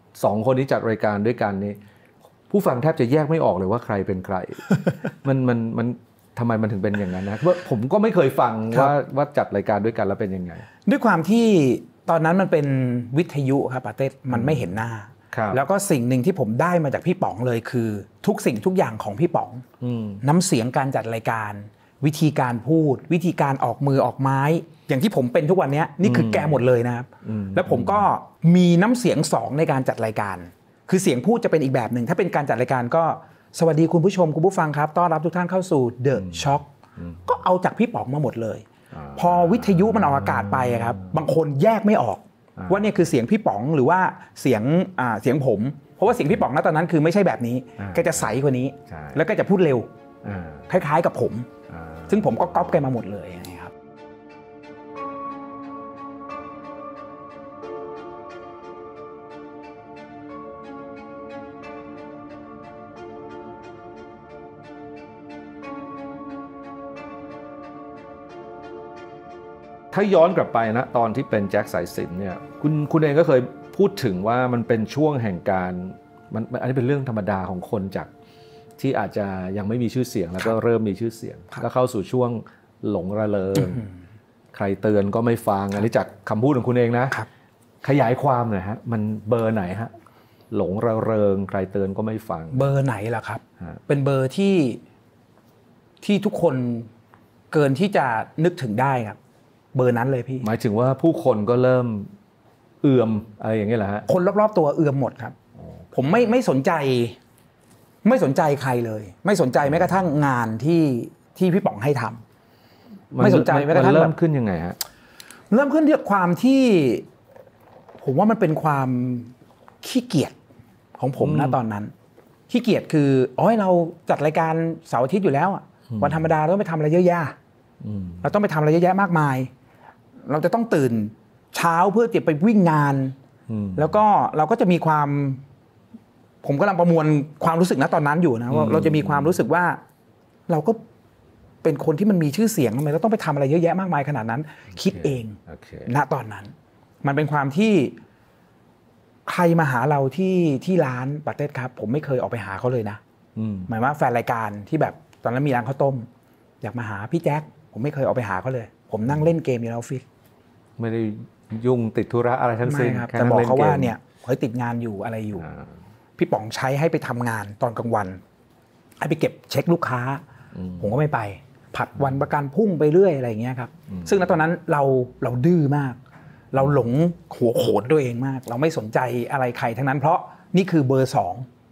2 คนนี้จัดรายการด้วยกันนี่ผู้ฟังแทบจะแยกไม่ออกเลยว่าใครเป็นใคร มันทำไมมันถึงเป็นอย่างนั้นนะเพราะผมก็ไม่เคยฟังว่าจัดรายการด้วยกันแล้วเป็นยังไงด้วยความที่ตอนนั้นมันเป็นวิทยุครับปาเต้มันไม่เห็นหน้าแล้วก็สิ่งหนึ่งที่ผมได้มาจากพี่ป๋องเลยคือทุกสิ่งทุกอย่างของพี่ป๋องน้ำเสียงการจัดรายการวิธีการพูดวิธีการออกมือออกไม้อย่างที่ผมเป็นทุกวันนี้นี่คือแกหมดเลยนะครับแล้วผมก็มีน้ำเสียง2ในการจัดรายการคือเสียงพูดจะเป็นอีกแบบหนึ่งถ้าเป็นการจัดรายการก็สวัสดีคุณผู้ชมคุณผู้ฟังครับต้อนรับทุกท่านเข้าสู่ The Shock ก็เอาจากพี่ป๋องมาหมดเลยพอวิทยุมันออกอากาศไปครับบางคนแยกไม่ออกว่านี่คือเสียงพี่ป๋องหรือว่าเสียงผมเพราะว่าเสียงพี่ป๋องณตอนนั้นคือไม่ใช่แบบนี้แกจะใสกว่านี้แล้วก็จะพูดเร็วคล้ายๆกับผมซึ่งผมก็ก๊อปแกมาหมดเลยนะครับถ้าย้อนกลับไปนะตอนที่เป็นแจ็คสายสิญจน์เนี่ยคุณเองก็เคยพูดถึงว่ามันเป็นช่วงแห่งการอันนี้เป็นเรื่องธรรมดาของคนจากที่อาจจะยังไม่มีชื่อเสียงแล้วก็เริ่มมีชื่อเสียงแล้วเข้าสู่ช่วงหลงระเริงใครเตือนก็ไม่ฟังอันนี้จากคำพูดของคุณเองนะครับขยายความหน่อยฮะมันเบอร์ไหนฮะหลงระเริงใครเตือนก็ไม่ฟังเบอร์ไหนล่ะครับเป็นเบอร์ที่ทุกคนเกินที่จะนึกถึงได้ครับเบอร์นั้นเลยพี่หมายถึงว่าผู้คนก็เริ่มเอื่อมอะไรอย่างเงี้ยเหรอฮะคนรอบๆตัวเอื่อมหมดครับผมไม่สนใจใครเลยไม่สนใจแม้กระทั่งงานที่พี่ป๋องให้ทำไม่สนใจแม้กระทั่งเริ่มขึ้นยังไงฮะเริ่มขึ้นด้วยความที่ผมว่ามันเป็นความขี้เกียจของผมนะตอนนั้นขี้เกียจคือเราจัดรายการเสาร์อาทิตย์อยู่แล้ววันธรรมดาเราต้องไปทำอะไรเยอะแยะเราต้องไปทำอะไรเยอะแยะมากมายเราจะต้องตื่นเช้าเพื่อจะไปวิ่งงานแล้วก็เราก็จะมีความผมกำลังประมวลความรู้สึกณตอนนั้นอยู่นะว่าเราจะมีความรู้สึกว่าเราก็เป็นคนที่มันมีชื่อเสียงทำไมเราต้องไปทำอะไรเยอะแยะมากมายขนาดนั้นคิดเองณตอนนั้นมันเป็นความที่ใครมาหาเราที่ร้านปาเต้ครับผมไม่เคยออกไปหาเขาเลยนะหมายว่าแฟนรายการที่แบบตอนนั้นมีร้านข้าวต้มอยากมาหาพี่แจ็คผมไม่เคยออกไปหาเขาเลยผมนั่งเล่นเกมอยู่ในออฟฟิศไม่ได้ยุ่งติดธุระอะไรทั้งสิ้นแต่บอกเขาว่าเนี่ยติดงานอยู่อะไรอยู่พี่ป๋องใช้ให้ไปทำงานตอนกลางวันให้ไปเก็บเช็คลูกค้าผมก็ไม่ไปผัดวันประกันพุ่งไปเรื่อยอะไรอย่างเงี้ยครับซึ่งณตอนนั้นเราดื้อมากเราหลงหัวโขนตัวเองมากเราไม่สนใจอะไรใครทั้งนั้นเพราะนี่คือเบอร์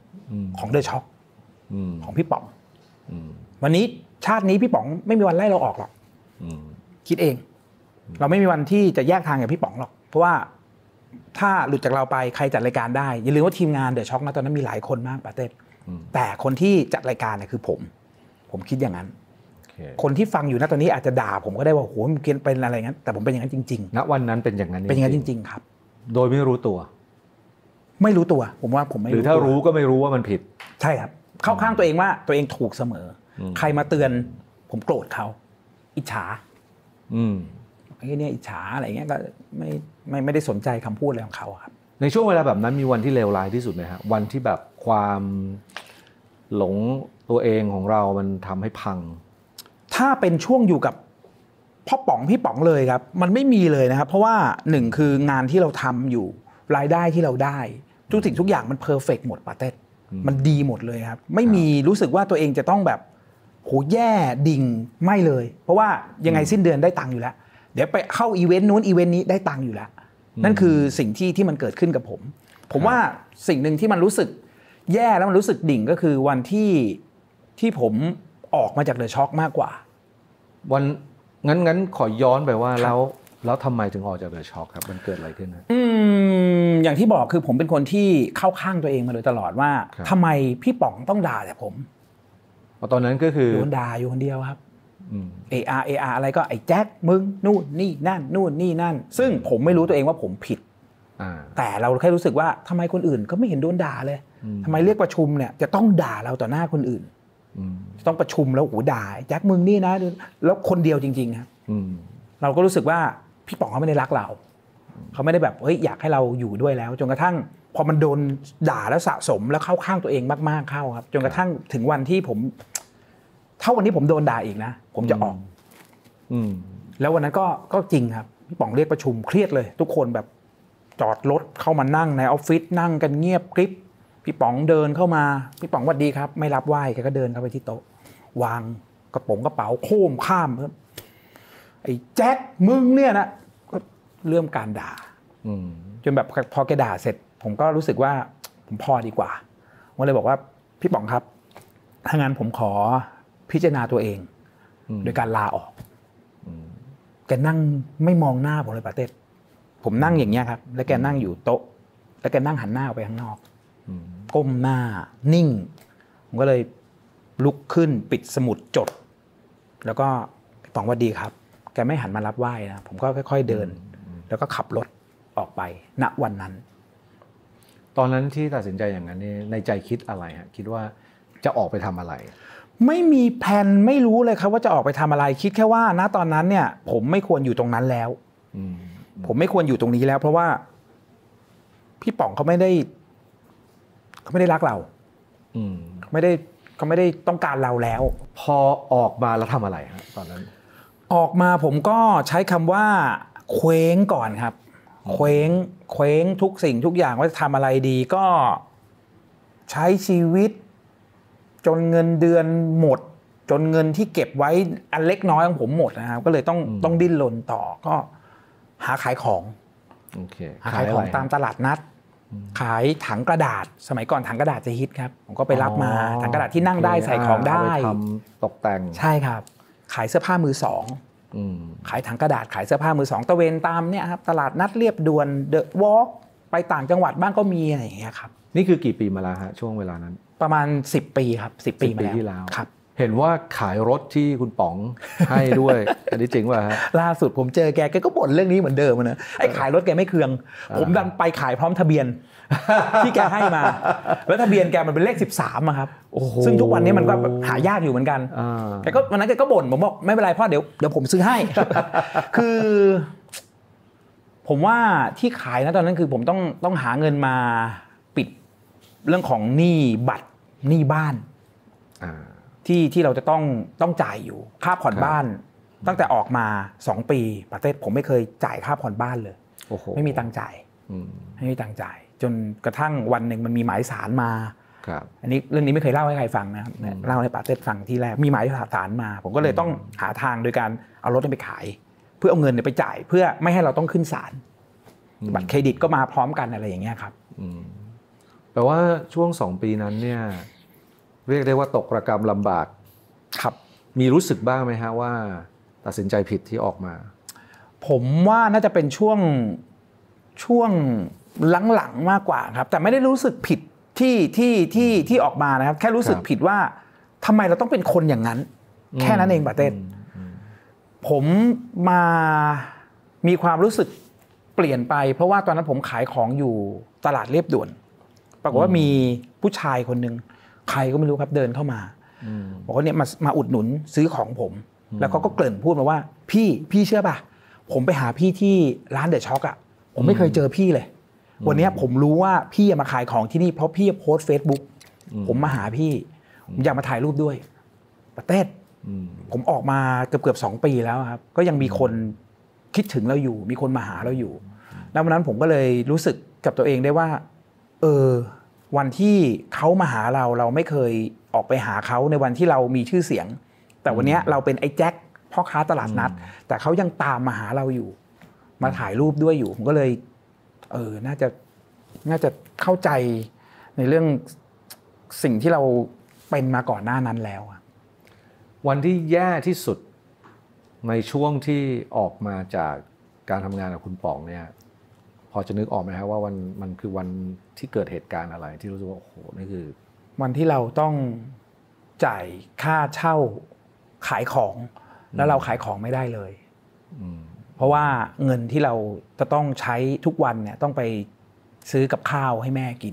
2ของเดอะช็อคของพี่ป๋องวันนี้ชาตินี้พี่ป๋องไม่มีวันไล่เราออกหรอกคิดเองเราไม่มีวันที่จะแยกทางกับพี่ป๋องหรอกเพราะว่าถ้าหลุดจากเราไปใครจัดรายการได้อย่าลืมว่าทีมงานเดอะช็อคนะตอนนั้นมีหลายคนมากปาเต้แต่คนที่จัดรายการเนี่ยคือผมคิดอย่างนั้นคนที่ฟังอยู่ณตอนนี้อาจจะด่าผมก็ได้ว่าโหมันเป็นอะไรงั้นแต่ผมเป็นอย่างนั้นจริงๆณวันนั้นเป็นอย่างนั้นเป็นอย่างนั้นจริงๆครับโดยไม่รู้ตัวผมว่าผมไม่รู้หรือถ้ารู้ก็ไม่รู้ว่ามันผิดใช่ครับเข้าข้างตัวเองว่าตัวเองถูกเสมอใครมาเตือนผมโกรธเขาอิจฉาไอ้เนี่ยอิจฉาอะไรเงี้ยก็ไม่ได้สนใจคำพูดอะไรของเขาครับในช่วงเวลาแบบนั้นมีวันที่เลวร้ายที่สุดไหมฮะวันที่แบบความหลงตัวเองของเรามันทำให้พังถ้าเป็นช่วงอยู่กับพี่ป๋องเลยครับมันไม่มีเลยนะครับเพราะว่าหนึ่งคืองานที่เราทำอยู่รายได้ที่เราได้ทุกสิ่งทุกอย่างมันเพอร์เฟกต์หมดปาเต้มันดีหมดเลยครับไม่มีรู้สึกว่าตัวเองจะต้องแบบโหแย่ดิ่งไม่เลยเพราะว่ายังไงสิ้นเดือนได้ตังค์อยู่แล้วเดี๋ยวไปเข้าอีเวนต์นู้นอีเวนต์นี้ได้ตังค์อยู่แล้วนั่นคือสิ่งที่มันเกิดขึ้นกับผมว่าสิ่งหนึ่งที่มันรู้สึกแย่แล้วมันรู้สึกดิ่งก็คือวันที่ผมออกมาจากเดอะช็อคมากกว่าวันงั้นขอย้อนไปว่าแล้วทำไมถึงออกจากเดอะช็อคครับมันเกิดอะไรขึ้นนะอย่างที่บอกคือผมเป็นคนที่เข้าข้างตัวเองมาโดยตลอดว่าทำไมพี่ป๋องต้องด่าแต่ผมตอนนั้นก็คือโดนด่าอยู่คนเดียวครับเออาอะไรก็ไอ้แจ็คมึงนู่นนี่นั่นซึ่งผมไม่รู้ตัวเองว่าผมผิดแต่เราแค่รู้สึกว่าทำไมคนอื่นก็ไม่เห็นโดนด่าเลยทำไมเรียกประชุมเนี่ยจะต้องด่าเราต่อหน้าคนอื่นต้องประชุมแล้วโอ้ด่าแจ็คมึงนี่นะแล้วคนเดียวจริงๆครับเราก็รู้สึกว่าพี่ป๋องเขาไม่ได้รักเราเขาไม่ได้แบบอยากให้เราอยู่ด้วยแล้วจนกระทั่งพอมันโดนด่าแล้วสะสมแล้วเข้าข้างตัวเองมากๆเข้าครับจนกระทั่งถึงวันที่ถ้าวันนี้ผมโดนด่าอีกนะผมจะออกแล้ววันนั้นก็จริงครับพี่ป๋องเรียกประชุมเครียดเลยทุกคนแบบจอดรถเข้ามานั่งในออฟฟิศนั่งกันเงียบกริบพี่ป๋องเดินเข้ามาพี่ป๋องสวัสดีครับไม่รับไหว้แกก็เดินเข้าไปที่โต๊ะวางกระเป๋าโค้มข้ามครับไอ้แจ็คมึงเนี่ยนะก็เริ่มการด่าจนแบบพอแกด่าเสร็จผมก็รู้สึกว่าผมพอดีกว่าผมเลยบอกว่าพี่ป๋องครับถ้างั้นผมขอพิจารณาตัวเองโดยการลาออกแกนั่งไม่มองหน้าผมเลยปาเต้ผมนั่งอย่างเงี้ยครับแล้วแกนั่งอยู่โต๊ะแล้วแกนั่งหันหน้าไปข้างนอกก้มหน้านิ่งผมก็เลยลุกขึ้นปิดสมุดจดแล้วก็ป๋องว่าดีครับแกไม่หันมารับไหว้นะผมก็ค่อยๆเดินแล้วก็ขับรถออกไปณวันนั้นตอนนั้นที่ตัดสินใจอย่างนั้นนี่ในใจคิดอะไรฮะคิดว่าจะออกไปทำอะไรไม่มีแผนไม่รู้เลยครับว่าจะออกไปทำอะไรคิดแค่ว่าณตอนนั้นเนี่ยผมไม่ควรอยู่ตรงนั้นแล้วผมไม่ควรอยู่ตรงนี้แล้วเพราะว่าพี่ป๋องเขาไม่ได้รักเราเขาไม่ได้ต้องการเราแล้วพอออกมาแล้วทำอะไรฮะตอนนั้นออกมาผมก็ใช้คำว่าเคว้งก่อนครับเคว้งทุกสิ่งทุกอย่างว่าจะทำอะไรดีก็ใช้ชีวิตจนเงินเดือนหมดจนเงินที่เก็บไว้อันเล็กน้อยของผมหมดนะครับก็เลยต้องดิ้นรนต่อก็หาขายของหาขายของตามตลาดนัดขายถังกระดาษสมัยก่อนถังกระดาษจะฮิตครับผมก็ไปรับมาถังกระดาษที่นั่งได้ใส่ของได้ทำตกแต่งใช่ครับขายเสื้อผ้ามือสองขายถังกระดาษขายเสื้อผ้ามือสองตะเวนตามเนี่ยครับตลาดนัดเรียบด่วนเดอะวอล์กไปต่างจังหวัดบ้างก็มีอะไรอย่างเงี้ยครับนี่คือกี่ปีมาแล้วฮะช่วงเวลานั้นประมาณ10 ปีครับ10 ปีมาแล้วครับเห็นว่าขายรถที่คุณป๋องให้ด้วย อันนี้จริงป่ะฮะล่าสุดผมเจอแกก็บ่นเรื่องนี้เหมือนเดิมนะไอ้ขายรถแกไม่เคืองผมดันไปขายพร้อมทะเบียนที่แกให้มาแล้วทะเบียนแกมันเป็นเลข13อะครับซึ่งทุกวันนี้มันก็หายากอยู่เหมือนกันแกก็วันนั้นแกก็บ่นผมบอกไม่เป็นไรพ่อเดี๋ยวผมซื้อให้ คือผมว่าที่ขายนะตอนนั้นคือผมต้องหาเงินมาปิดเรื่องของหนี้บัตรหนี้บ้านที่เราจะต้องจ่ายอยู่ค่าผ่อนบ้านตั้งแต่ออกมา2 ปีประเทศผมไม่เคยจ่ายค่าผ่อนบ้านเลยไม่มีตังค์จ่ายไม่มีตังค์จ่ายจนกระทั่งวันหนึ่งมันมีหมายศาลมาอันนี้เรื่องนี้ไม่เคยเล่าให้ใครฟังนะครับเล่าให้ประเทศฟังที่แรกมีหมายศาลมาผมก็เลยต้องหาทางโดยการเอารถไปขายเพื่อเอาเงินไปจ่ายเพื่อไม่ให้เราต้องขึ้นศาลบัตรเครดิตก็มาพร้อมกันอะไรอย่างเงี้ยครับแปลว่าช่วง2 ปีนั้นเนี่ยเรียกได้ว่าตกระกำลำบากครับมีรู้สึกบ้างไหมฮะว่าตัดสินใจผิดที่ออกมาผมว่าน่าจะเป็นช่วงหลังๆมากกว่าครับแต่ไม่ได้รู้สึกผิดที่ออกมานะครับแค่รู้สึกผิดว่าทำไมเราต้องเป็นคนอย่างนั้นแค่นั้นเองประเทศผมมามีความรู้สึกเปลี่ยนไปเพราะว่าตอนนั้นผมขายของอยู่ตลาดเรียบด่วนปรากฏว่ามีผู้ชายคนหนึ่งใครก็ไม่รู้ครับเดินเข้ามาบอกว่าเนี่ยมาอุดหนุนซื้อของผมแล้วก็เกริ่นพูดมาว่าพี่เชื่อป่ะผมไปหาพี่ที่ร้านเดอะช็อคอ่ะผมไม่เคยเจอพี่เลยวันนี้ผมรู้ว่าพี่มาขายของที่นี่เพราะพี่โพสต์ Facebook ผมมาหาพี่ผมอยากมาถ่ายรูปด้วยประเทศผมออกมาเกือบ2 ปีแล้วครับก็ยังมีคนคิดถึงเราอยู่มีคนมาหาเราอยู่แล้ววันนั้นผมก็เลยรู้สึกกับตัวเองได้ว่าวันที่เขามาหาเราไม่เคยออกไปหาเขาในวันที่เรามีชื่อเสียงแต่วันนี้เราเป็นไอ้แจ็คพ่อค้าตลาดนัดแต่เขายังตามมาหาเราอยู่มาถ่ายรูปด้วยอยู่ผมก็เลยน่าจะเข้าใจในเรื่องสิ่งที่เราเป็นมาก่อนหน้านั้นแล้ววันที่แย่ที่สุดในช่วงที่ออกมาจากการทำงานกับคุณป๋องเนี่ยพอจะนึกออกไหมครับว่ามันคือวันที่เกิดเหตุการณ์อะไรที่รู้สึกว่าโอ้โหนี่คือวันที่เราต้องจ่ายค่าเช่าขายของแล้วเราขายของไม่ได้เลยเพราะว่าเงินที่เราจะต้องใช้ทุกวันเนี่ยต้องไปซื้อกับข้าวให้แม่กิน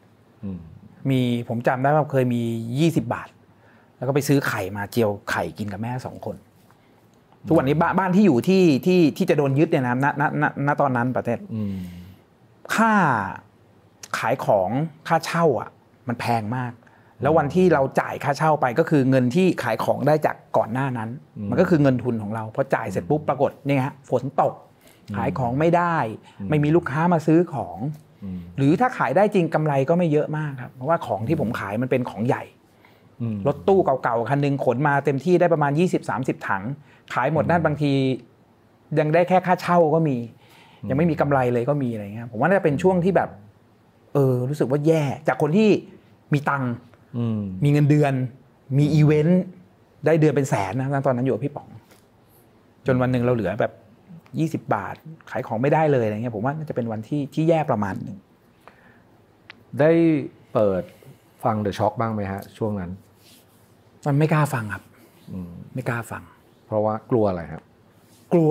ผมจำได้ว่าเคยมี20 บาทแล้วก็ไปซื้อไข่มาเจียวไข่กินกับแม่2 คนทุกวันนี้บ้านที่อยู่ที่จะโดนยึดเนี่ยนะณตอนนั้นประเทศค่าขายของค่าเช่าอ่ะมันแพงมากแล้ววันที่เราจ่ายค่าเช่าไปก็คือเงินที่ขายของได้จากก่อนหน้านั้นมันก็คือเงินทุนของเราพอจ่ายเสร็จปุ๊บปรากฏเนี่ยฮะฝนตกขายของไม่ได้ไม่มีลูกค้ามาซื้อของหรือถ้าขายได้จริงกำไรก็ไม่เยอะมากครับเพราะว่าของที่ผมขายมันเป็นของใหญ่รถตู้เก่าๆคันนึงขนมาเต็มที่ได้ประมาณ 20-30 ถังขายหมดนั่นบางทียังได้แค่ค่าเช่าก็มียังไม่มีกำไรเลยก็มีอะไรเงี้ยผมว่าน่าจะเป็นช่วงที่แบบรู้สึกว่าแย่จากคนที่มีตังค์มีเงินเดือนมีอีเวนต์ได้เดือนเป็นแสนนะตอนนั้นอยู่กับพี่ป๋องจนวันหนึ่งเราเหลือแบบ20 บาทขายของไม่ได้เลยอะไรเงี้ยผมว่าน่าจะเป็นวันที่แย่ประมาณนึงได้เปิดฟัง The Shock บ้างไหมฮะช่วงนั้นมันไม่กล้าฟังครับไม่กล้าฟังเพราะว่ากลัวอะไรครับกลัว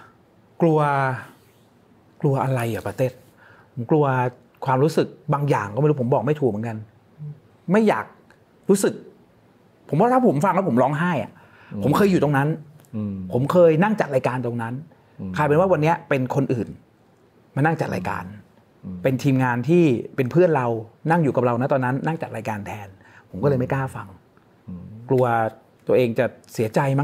อะไรอะประเทศผมกลัวความรู้สึกบางอย่างก็ไม่รู้ผมบอกไม่ถูกเหมือนกันไม่อยากรู้สึกผมว่าถ้าผมฟังแล้วผมร้องไห้อะผมเคยอยู่ตรงนั้นผมเคยนั่งจัดรายการตรงนั้นกลายเป็นว่าวันนี้เป็นคนอื่นมานั่งจัดรายการเป็นทีมงานที่เป็นเพื่อนเรานั่งอยู่กับเรานะตอนนั้นนั่งจัดรายการแทนผมก็เลยไม่กล้าฟังกลัวตัวเองจะเสียใจมั้งครับ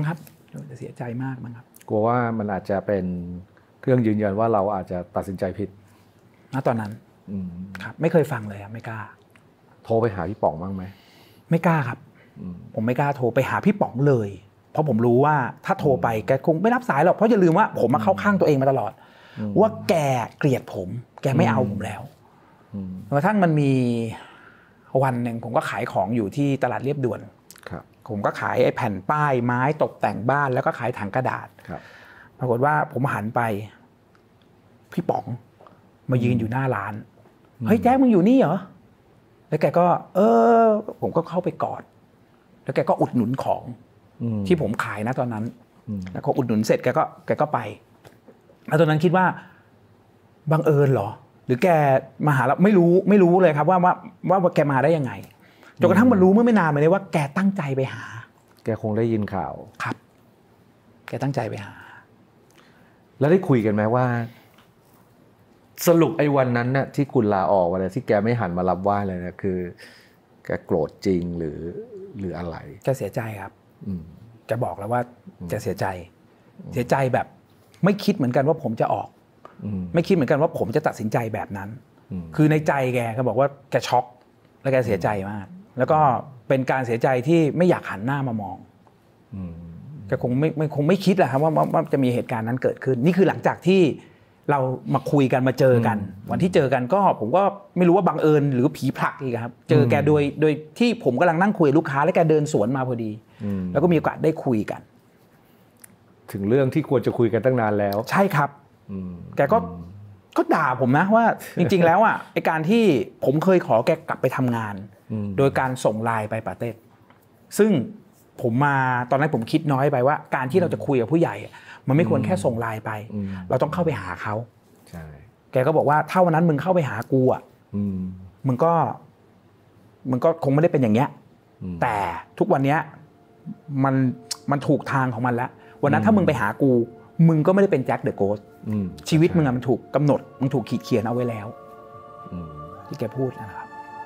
จะเสียใจมากมั้งครับกลัวว่ามันอาจจะเป็นเครื่องยืนยันว่าเราอาจจะตัดสินใจผิดณตอนนั้นครับไม่เคยฟังเลยครับไม่กล้าโทรไปหาพี่ป๋องบ้างไหมไม่กล้าครับผมไม่กล้าโทรไปหาพี่ป๋องเลยเพราะผมรู้ว่าถ้าโทรไปแกคงไม่รับสายหรอกเพราะอย่าลืมว่าผมมาเข้าข้างตัวเองมาตลอดว่าแกเกลียดผมแกไม่เอาผมแล้วกระทั่งมันมีวันหนึ่งผมก็ขายของอยู่ที่ตลาดเรียบด่วนผมก็ขายไอ้แผ่นป้ายไม้ตกแต่งบ้านแล้วก็ขายถังกระดาษปรากฏว่าผมหันไปพี่ป๋องมายืนอยู่หน้าร้านเฮ้ยแจ๊คมึงอยู่นี่เหรอแล้วแกก็ผมก็เข้าไปกอดแล้วแกก็อุดหนุนของที่ผมขายนะตอนนั้นแล้วก็อุดหนุนเสร็จแกก็ไปแล้วตอนนั้นคิดว่าบังเอิญเหรอหรือแกมาหาเราไม่รู้เลยครับว่าแกมาได้ยังไงจนกระทั่งมารู้เมื่อไม่นานมานี้ว่าแกตั้งใจไปหาแกคงได้ยินข่าวครับแกตั้งใจไปหาแล้วได้คุยกันไหมว่าสรุปไอ้วันนั้นน่ะที่คุณลาออกวันนั้นที่แกไม่หันมารับไหว้เลยนะคือแกโกรธจริงหรืออะไรแกเสียใจครับแกบอกแล้วว่าแกเสียใจแบบไม่คิดเหมือนกันว่าผมจะออกไม่คิดเหมือนกันว่าผมจะตัดสินใจแบบนั้นคือในใจแกก็บอกว่าแกช็อกและแกเสียใจมากแล้วก็เป็นการเสียใจที่ไม่อยากหันหน้ามามองแกคงไม่คิดแหละครับว่าจะมีเหตุการณ์นั้นเกิดขึ้นนี่คือหลังจากที่เรามาคุยกันมาเจอกันวันที่เจอกันก็ผมก็ไม่รู้ว่าบังเอิญหรือผีผลักอีกครับเจอแกโดยที่ผมกำลังนั่งคุยกับลูกค้าแล้วแกเดินสวนมาพอดีแล้วก็มีโอกาสได้คุยกันถึงเรื่องที่ควรจะคุยกันตั้งนานแล้วใช่ครับแกก็ด่าผมนะว่าจริงๆแล้วอ่ะไอ้การที่ผมเคยขอแกกลับไปทำงานโดยการส่งไลน์ไปปาเต้ซึ่งผมมาตอนนั้นผมคิดน้อยไปว่าการที่เราจะคุยกับผู้ใหญ่มันไม่ควรแค่ส่งไลน์ไปเราต้องเข้าไปหาเขาใช่แกก็บอกว่าถ้าวันนั้นมึงเข้าไปหากูอ่ะมึงก็คงไม่ได้เป็นอย่างเงี้ยแต่ทุกวันเนี้ยมันถูกทางของมันแล้ววันนั้นถ้ามึงไปหากูมึงก็ไม่ได้เป็นแจ็คเดอะโกสต์ชีวิตมึงมันถูกกำหนดมึงถูกขีดเขียนเอาไว้แล้วที่แกพูดนะครับ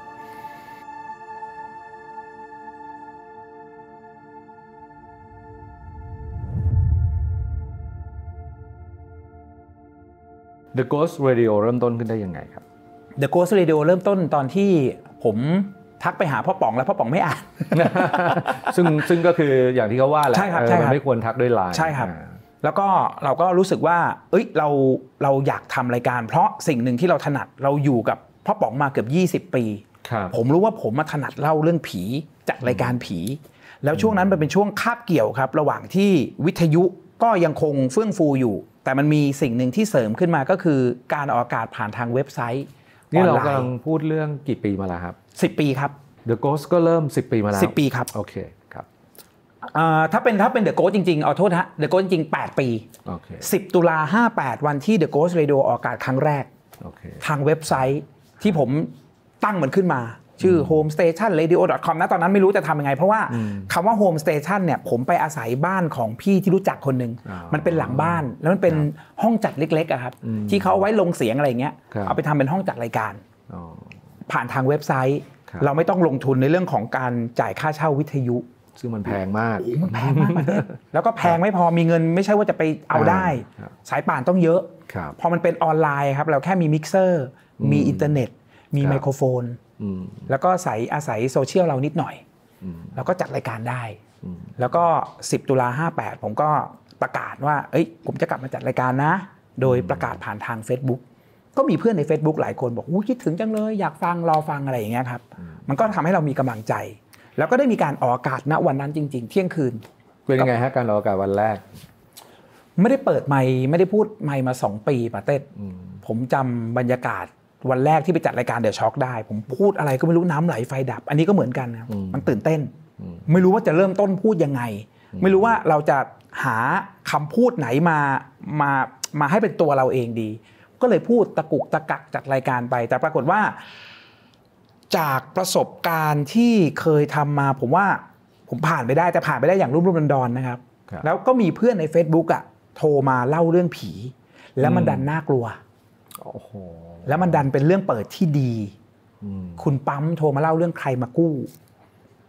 The Ghost Radio เริ่มต้นขึ้นได้ยังไงครับ The Ghost Radio เริ่มต้นตอนที่ผมทักไปหาพ่อป๋องแล้วพ่อป๋องไม่อ่านซึ่งก็คืออย่างที่เขาว่าแหละมันไม่ควรทักด้วยไลน์ใช่ครับแล้วก็เราก็รู้สึกว่าเราอยากทำรายการเพราะสิ่งหนึ่งที่เราถนัดเราอยู่กับพ่อป๋องมาเกือบ20 ปีผมรู้ว่าผมมาถนัดเล่าเรื่องผีจัดรายการผีแล้วช่วงนั้นมันเป็นช่วงคาบเกี่ยวครับระหว่างที่วิทยุก็ยังคงเฟื่องฟูอยู่แต่มันมีสิ่งหนึ่งที่เสริมขึ้นมาก็คือการออกอากาศผ่านทางเว็บไซต์นี่เรากำลังพูดเรื่องกี่ปีมาแล้วครับ 10 ปีครับ The Ghost ก็เริ่ม10 ปีมาแล้ว 10 ปีครับโอเคครับถ้าเป็น The Ghost จริงๆเอาโทษฮะ The Ghost จริงๆ8 ปี10 ตุลา58วันที่ The Ghost Radio ออกอากาศครั้งแรกทางเว็บไซต์ที่ผมตั้งมันขึ้นมาชื่อ homestationradio.com นะตอนนั้นไม่รู้จะทำยังไงเพราะว่าคำว่า home station เนี่ยผมไปอาศัยบ้านของพี่ที่รู้จักคนหนึ่งมันเป็นหลังบ้านแล้วมันเป็นห้องจัดเล็กๆครับที่เขาไว้ลงเสียงอะไรเงี้ยเอาไปทำเป็นห้องจัดรายการผ่านทางเว็บไซต์เราไม่ต้องลงทุนในเรื่องของการจ่ายค่าเช่าวิทยุซึ่งมันแพงมากมันแพงมากแล้วก็แพงไม่พอมีเงินไม่ใช่ว่าจะไปเอาได้สายป่านต้องเยอะพอมันเป็นออนไลน์ครับเราแค่มีมิกเซอร์มีอินเทอร์เน็ตมีไมโครโฟนแล้วก็อาศัยโซเชียลเรานิดหน่อยแล้วก็จัดรายการได้แล้วก็10 ตุลา58ผมก็ประกาศว่าผมจะกลับมาจัดรายการนะโดยประกาศผ่านทาง Facebook ก็มีเพื่อนใน Facebook หลายคนบอกคิดถึงจังเลยอยากฟังรอฟังอะไรอย่างเงี้ยครับมันก็ทำให้เรามีกำลังใจแล้วก็ได้มีการออกอากาศณวันนั้นจริงๆเที่ยงคืนเป็นยังไงฮะการออกอากาศวันแรกไม่ได้เปิดไมค์ไม่ได้พูดไมค์มา2 ปีปาเต้ผมจำบรรยากาศวันแรกที่ไปจัดรายการเดอะช็อคได้ผมพูดอะไรก็ไม่รู้น้ำไหลไฟดับอันนี้ก็เหมือนกันครับมันตื่นเต้นไม่รู้ว่าจะเริ่มต้นพูดยังไงไม่รู้ว่าเราจะหาคำพูดไหนมาให้เป็นตัวเราเองดีก็เลยพูดตะกุกตะกักจัดรายการไปแต่ปรากฏว่าจากประสบการณ์ที่เคยทำมาผมว่าผมผ่านไปได้แต่ผ่านไปได้อย่างรุ่มๆดอนๆนะครับแล้วก็มีเพื่อนใน Facebook โทรมาเล่าเรื่องผีแล้วมันดันน่ากลัวแล้วมันดันเป็นเรื่องเปิดที่ดีคุณปั๊มโทรมาเล่าเรื่องใครมากู้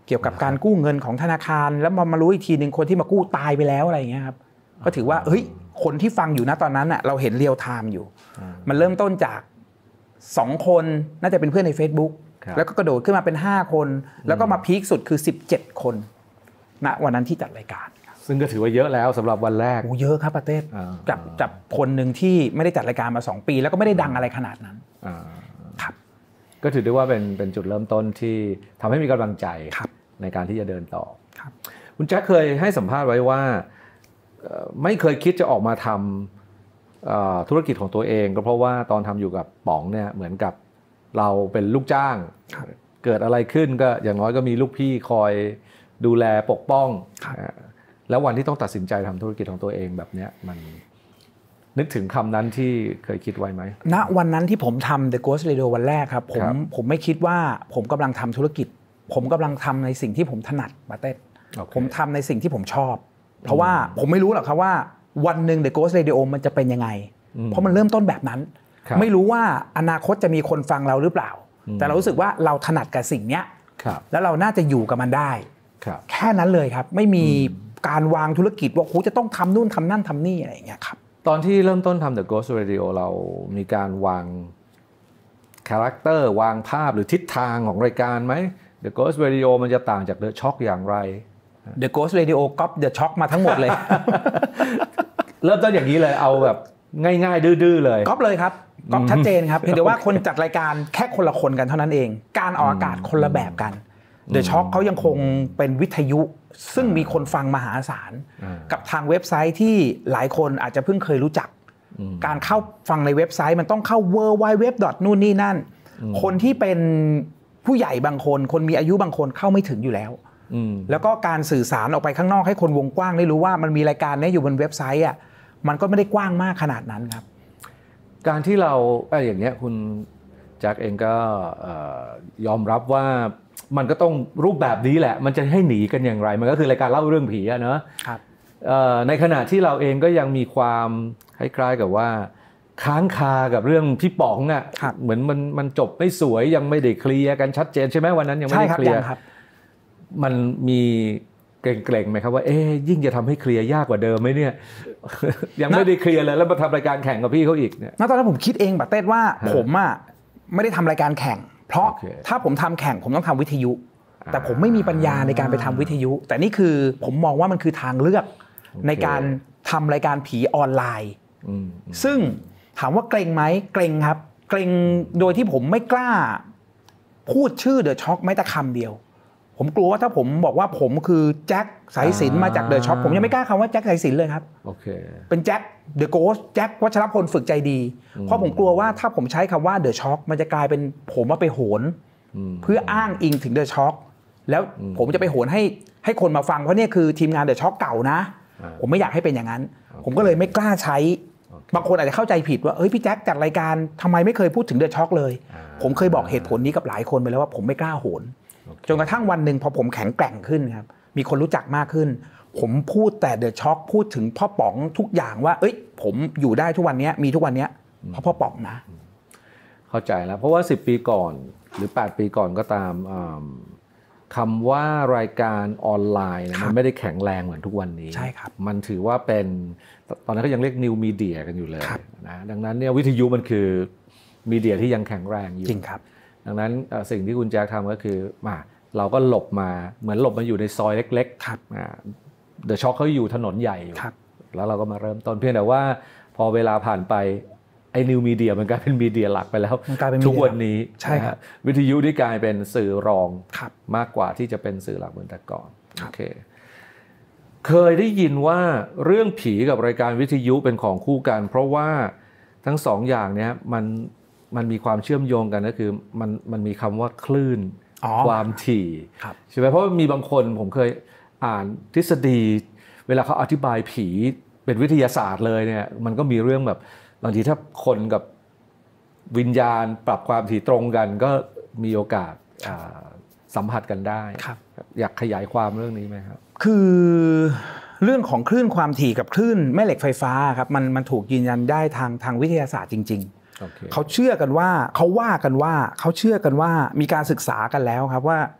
เกี่ยวกับการกู้เงินของธนาคารแล้วมารู้อีกทีนึงคนที่มากู้ตายไปแล้วอะไรอย่างเงี้ยครับก็ถือว่าเฮ้ยคนที่ฟังอยู่นะตอนนั้นอ่ะเราเห็นเรียลไทม์อยู่มันเริ่มต้นจาก2คนน่าจะเป็นเพื่อนใน Facebook แล้วก็กระโดดขึ้นมาเป็น5คนแล้วก็มาพีคสุดคือ17คนณวันนั้นที่จัดรายการซึ่งก็ถือว่าเยอะแล้วสำหรับวันแรกโอ้เยอะครับประเทศจับคนหนึ่งที่ไม่ได้จัดรายการมา2ปีแล้วก็ไม่ได้ดังอะไรขนาดนั้นครับก็ถือได้ว่าเป็นจุดเริ่มต้นที่ทำให้มีกำลังใจในการที่จะเดินต่อคุณแจ็คเคยให้สัมภาษณ์ไว้ว่าไม่เคยคิดจะออกมาทำธุรกิจของตัวเองก็เพราะว่าตอนทำอยู่กับป๋องเนี่ยเหมือนกับเราเป็นลูกจ้างเกิดอะไรขึ้นก็อย่างน้อยก็มีลูกพี่คอยดูแลปกป้องแล้ววันที่ต้องตัดสินใจทำธุรกิจของตัวเองแบบนี้มันนึกถึงคำนั้นที่เคยคิดไว้ไหมณวันนั้นที่ผมทำ The Ghost Radio วันแรกครับผมไม่คิดว่าผมกำลังทำธุรกิจผมกำลังทำในสิ่งที่ผมถนัดมาเต้ผมทำในสิ่งที่ผมชอบเพราะว่าผมไม่รู้หรอกครับว่าวันหนึ่ง The Ghost Radio มันจะเป็นยังไงเพราะมันเริ่มต้นแบบนั้นไม่รู้ว่าอนาคตจะมีคนฟังเราหรือเปล่าแต่เรารู้สึกว่าเราถนัดกับสิ่งเนี้ยแล้วเราน่าจะอยู่กับมันได้แค่นั้นเลยครับไม่มีการวางธุรกิจว่าคุณจะต้องทำนู่นทำนั่นทำนี่อะไรอย่างเงี้ยครับตอนที่เริ่มต้นทำ The Ghost Radio เรามีการวางคาแรคเตอร์วางภาพหรือทิศทางของรายการไหม The Ghost Radio มันจะต่างจาก The Shock อย่างไร The Ghost Radio ก๊อป The Shock มาทั้งหมดเลยเริ่มต้นอย่างนี้เลยเอาแบบง่ายๆดื้อๆเลยก๊อปเลยครับก๊อปชัดเจนครับเพียงแต่ว่าคนจัดรายการแค่คนละคนกันเท่านั้นเองการออกอากาศคนละแบบกัน The Shock เขายังคงเป็นวิทยุซึ่งมีคนฟังมหาศาลกับทางเว็บไซต์ที่หลายคนอาจจะเพิ่งเคยรู้จักการเข้าฟังในเว็บไซต์มันต้องเข้า www. นู่นนี่นั่นคนที่เป็นผู้ใหญ่บางคนมีอายุบางคนเข้าไม่ถึงอยู่แล้วแล้วก็การสื่อสารออกไปข้างนอกให้คนวงกว้างได้รู้ว่ามันมีรายการนี้อยู่บนเว็บไซต์อ่ะมันก็ไม่ได้กว้างมากขนาดนั้นครับการที่เราอย่างเนี้ยคุณแจ็คเองก็ยอมรับว่ามันก็ต้องรูปแบบนี้แหละมันจะให้หนีกันอย่างไรมันก็คือรายการเล่าเรื่องผีอะเนอะในขณะที่เราเองก็ยังมีความคล้ายๆกับว่าค้างคากับเรื่องพี่ป๋องอ่ะเหมือนมันจบไม่สวยยังไม่ได้เคลียร์กันชัดเจนใช่ไหมวันนั้นยังไม่ได้เคลียร์มันมีเกรงๆไหมครับว่ายิ่งจะทำให้เคลียร์ยากกว่าเดิมไหมเนี่ย ยังไม่ได้เคลียร์เลยแล้วมาทำรายการแข่งกับพี่เขาอีกเนี่ยตอนนั้นผมคิดเองแบบเต้ว่าผมอ่ะไม่ได้ทำรายการแข่งเพราะถ้าผมทำแข่งผมต้องทำวิทยุแต่ผมไม่มีปัญญาในการไปทำวิทยุแต่นี่คือผมมองว่ามันคือทางเลือกในการทำรายการผีออนไลน์ซึ่งถามว่าเกรงไหมเกรงครับเกรงโดยที่ผมไม่กล้าพูดชื่อเดอะช็อคแม้แต่คำเดียวผมกลัวว่าถ้าผมบอกว่าผมคือแจ็คสายสิญจน์มาจากเดอะช็อคผมยังไม่กล้าคำว่าแจ็คสายสิญจน์เลยครับเป็นแจ็คเดอะโกสต์แจ็ควัชรพลฝึกใจดีเพราะผมกลัวว่าถ้าผมใช้คำว่าเดอะช็อคมันจะกลายเป็นผมมาไปโหนเพื่ออ้างอิงถึงเดอะช็อคแล้วผมจะไปโหนให้คนมาฟังเพราะนี่คือทีมงานเดอะช็อคเก่านะผมไม่อยากให้เป็นอย่างนั้นผมก็เลยไม่กล้าใช้บางคนอาจจะเข้าใจผิดว่าพี่แจ็คจัดรายการทำไมไม่เคยพูดถึงเดอะช็อคเลยผมเคยบอกเหตุผลนี้กับหลายคนไปแล้วว่าผมไม่กล้าโหนจนกระทั่งวันหนึ่งพอผมแข็งแกร่งขึ้นครับมีคนรู้จักมากขึ้นผมพูดแต่เดอะช็อคพูดถึงพ่อป๋องทุกอย่างว่าผมอยู่ได้ทุกวันนี้มีทุกวันนี้เพราะพ่อป๋องนะเข้าใจแล้วเพราะว่า10ปีก่อนหรือ8ปีก่อนก็ตามคำว่ารายการออนไลน์มันไม่ได้แข็งแรงเหมือนทุกวันนี้ใช่ครับมันถือว่าเป็นตอนนั้นก็ยังเรียกนิวมีเดียกันอยู่เลยนะดังนั้นเนี่ยวิทยุมันคือมีเดียที่ยังแข็งแรงอยู่จริงครับดังนั้นสิ่งที่คุณแจ็คทำก็คือเราก็หลบมาเหมือนหลบมาอยู่ในซอยเล็กๆเดอะช็อคเขาอยู่ถนนใหญ่อยู่แล้วเราก็มาเริ่มต้นเพียงแต่ว่าพอเวลาผ่านไปไอ้นิวมีเดียมันกลายเป็นมีเดียหลักไปแล้วทุกวันนี้ใช่ครับวิทยุที่กลายเป็นสื่อรองมากกว่าที่จะเป็นสื่อหลักเหมือนแต่ก่อนโอเคเคยได้ยินว่าเรื่องผีกับรายการวิทยุเป็นของคู่กันเพราะว่าทั้งสองอย่างเนี้ยมันมีความเชื่อมโยงกันก็คือมันมีคำว่าคลื่นความถี่ใช่ไหมเพราะมีบางคนผมเคยอ่านทฤษฎีเวลาเขาอธิบายผีเป็นวิทยาศาสตร์เลยเนี่ยมันก็มีเรื่องแบบบางทีถ้าคนกับวิญญาณปรับความถี่ตรงกันก็มีโอกาสสัมผัสกันได้อยากขยายความเรื่องนี้ไหมครับคือเรื่องของคลื่นความถี่กับคลื่นแม่เหล็กไฟฟ้าครับมันถูกยืนยันได้ทางวิทยาศาสตร์จริงๆเขาเชื่อกันว่าเขาเชื่อกันว่ามีการศึกษากันแล้วครับว่า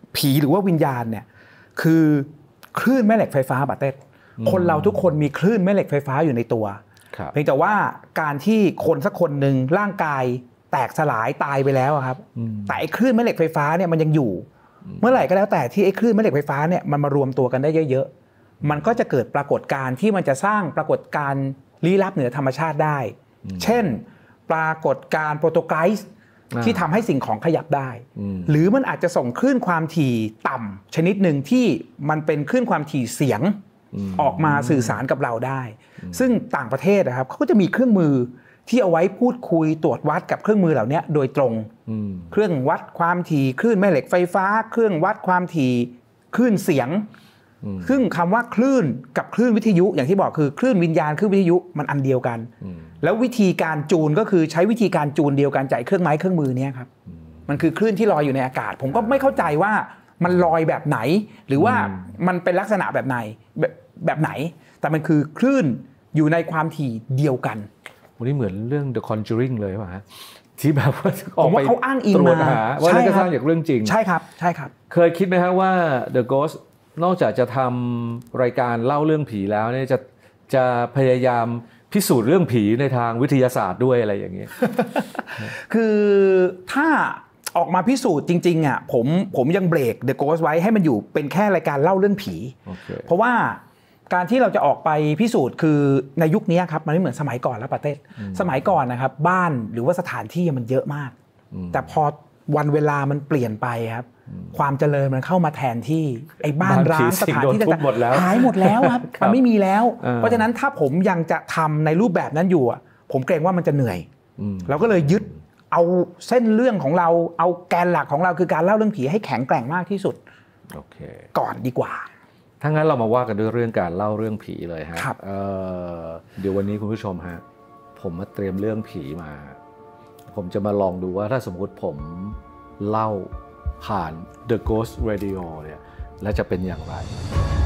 ผีหรือว่าวิญญาณเนี่ยคือคลื่นแม่เหล็กไฟฟ้าบาเต้คนเราทุกคนมีคลื่นแม่เหล็กไฟฟ้าอยู่ในตัวเพียงแต่ว่าการที่คนสักคนหนึ่งร่างกายแตกสลายตายไปแล้วครับแต่ไอ้คลื่นแม่เหล็กไฟฟ้าเนี่ยมันยังอยู่เมื่อไหร่ก็แล้วแต่ที่ไอ้คลื่นแม่เหล็กไฟฟ้าเนี่ยมันมารวมตัวกันได้เยอะๆมันก็จะเกิดปรากฏการณ์ที่มันจะสร้างปรากฏการณ์ลี้ลับเหนือธรรมชาติได้เช่นปรากฏการณ์โปรโตไกส์ที่ทำให้สิ่งของขยับได้หรือมันอาจจะส่งคลื่นความถี่ต่ำชนิดหนึ่งที่มันเป็นคลื่นความถี่เสียงออกมาสื่อสารกับเราได้ซึ่งต่างประเทศนะครับเขาก็จะมีเครื่องมือที่เอาไว้พูดคุยตรวจวัดกับเครื่องมือเหล่านี้โดยตรงเครื่องวัดความถี่คลื่นแม่เหล็กไฟฟ้าเครื่องวัดความถี่คลื่นเสียงซึ่งคำว่าคลื่นกับคลื่นวิทยุอย่างที่บอกคือคลื่นวิญญาณคลื่นวิทยุมันอันเดียวกันแล้ววิธีการจูนก็คือใช้วิธีการจูนเดียวกันจากเครื่องไม้เครื่องมือนี้ครับมันคือคลื่นที่ลอยอยู่ในอากาศผมก็ไม่เข้าใจว่ามันลอยแบบไหนหรือว่ามันเป็นลักษณะแบบไหนแต่มันคือคลื่นอยู่ในความถี่เดียวกันวันนี้เหมือนเรื่อง The Conjuring เลยป่ะฮะที่แบบว่าออกไปเขาอ้างอิงมาว่านั่นก็สร้างจากเรื่องจริงใช่ครับใช่ครับเคยคิดไหมฮะว่า The Ghost นอกจากจะทำรายการเล่าเรื่องผีแล้วเนี่ยจะพยายามพิสูจน์เรื่องผีในทางวิทยาศาสตร์ด้วยอะไรอย่างเงี้ยคือถ้าออกมาพิสูจน์จริงๆอ่ะผมยังเบรก The Ghost ไว้ให้มันอยู่เป็นแค่รายการเล่าเรื่องผี เพราะว่าการที่เราจะออกไปพิสูจน์คือในยุคนี้ครับมันไม่เหมือนสมัยก่อนแล้วประเทศสมัยก่อนนะครับบ้านหรือว่าสถานที่มันเยอะมากแต่พอวันเวลามันเปลี่ยนไปครับความเจริญมันเข้ามาแทนที่ไอ้บ้านร้างสถานที่ต่างๆหายหมดแล้วครับมันไม่มีแล้วเพราะฉะนั้นถ้าผมยังจะทำในรูปแบบนั้นอยู่ผมเกรงว่ามันจะเหนื่อยเราก็เลยยึดเอาเส้นเรื่องของเราเอาแกนหลักของเราคือการเล่าเรื่องผีให้แข็งแกร่งมากที่สุดก่อนดีกว่าถ้างั้นเรามาว่ากันด้วยเรื่องการเล่าเรื่องผีเลยฮะเดี๋ยววันนี้คุณผู้ชมฮะผมมาเตรียมเรื่องผีมาผมจะมาลองดูว่าถ้าสมมติผมเล่าผ่าน The Ghost Radio เนี่ยแล้วจะเป็นอย่างไร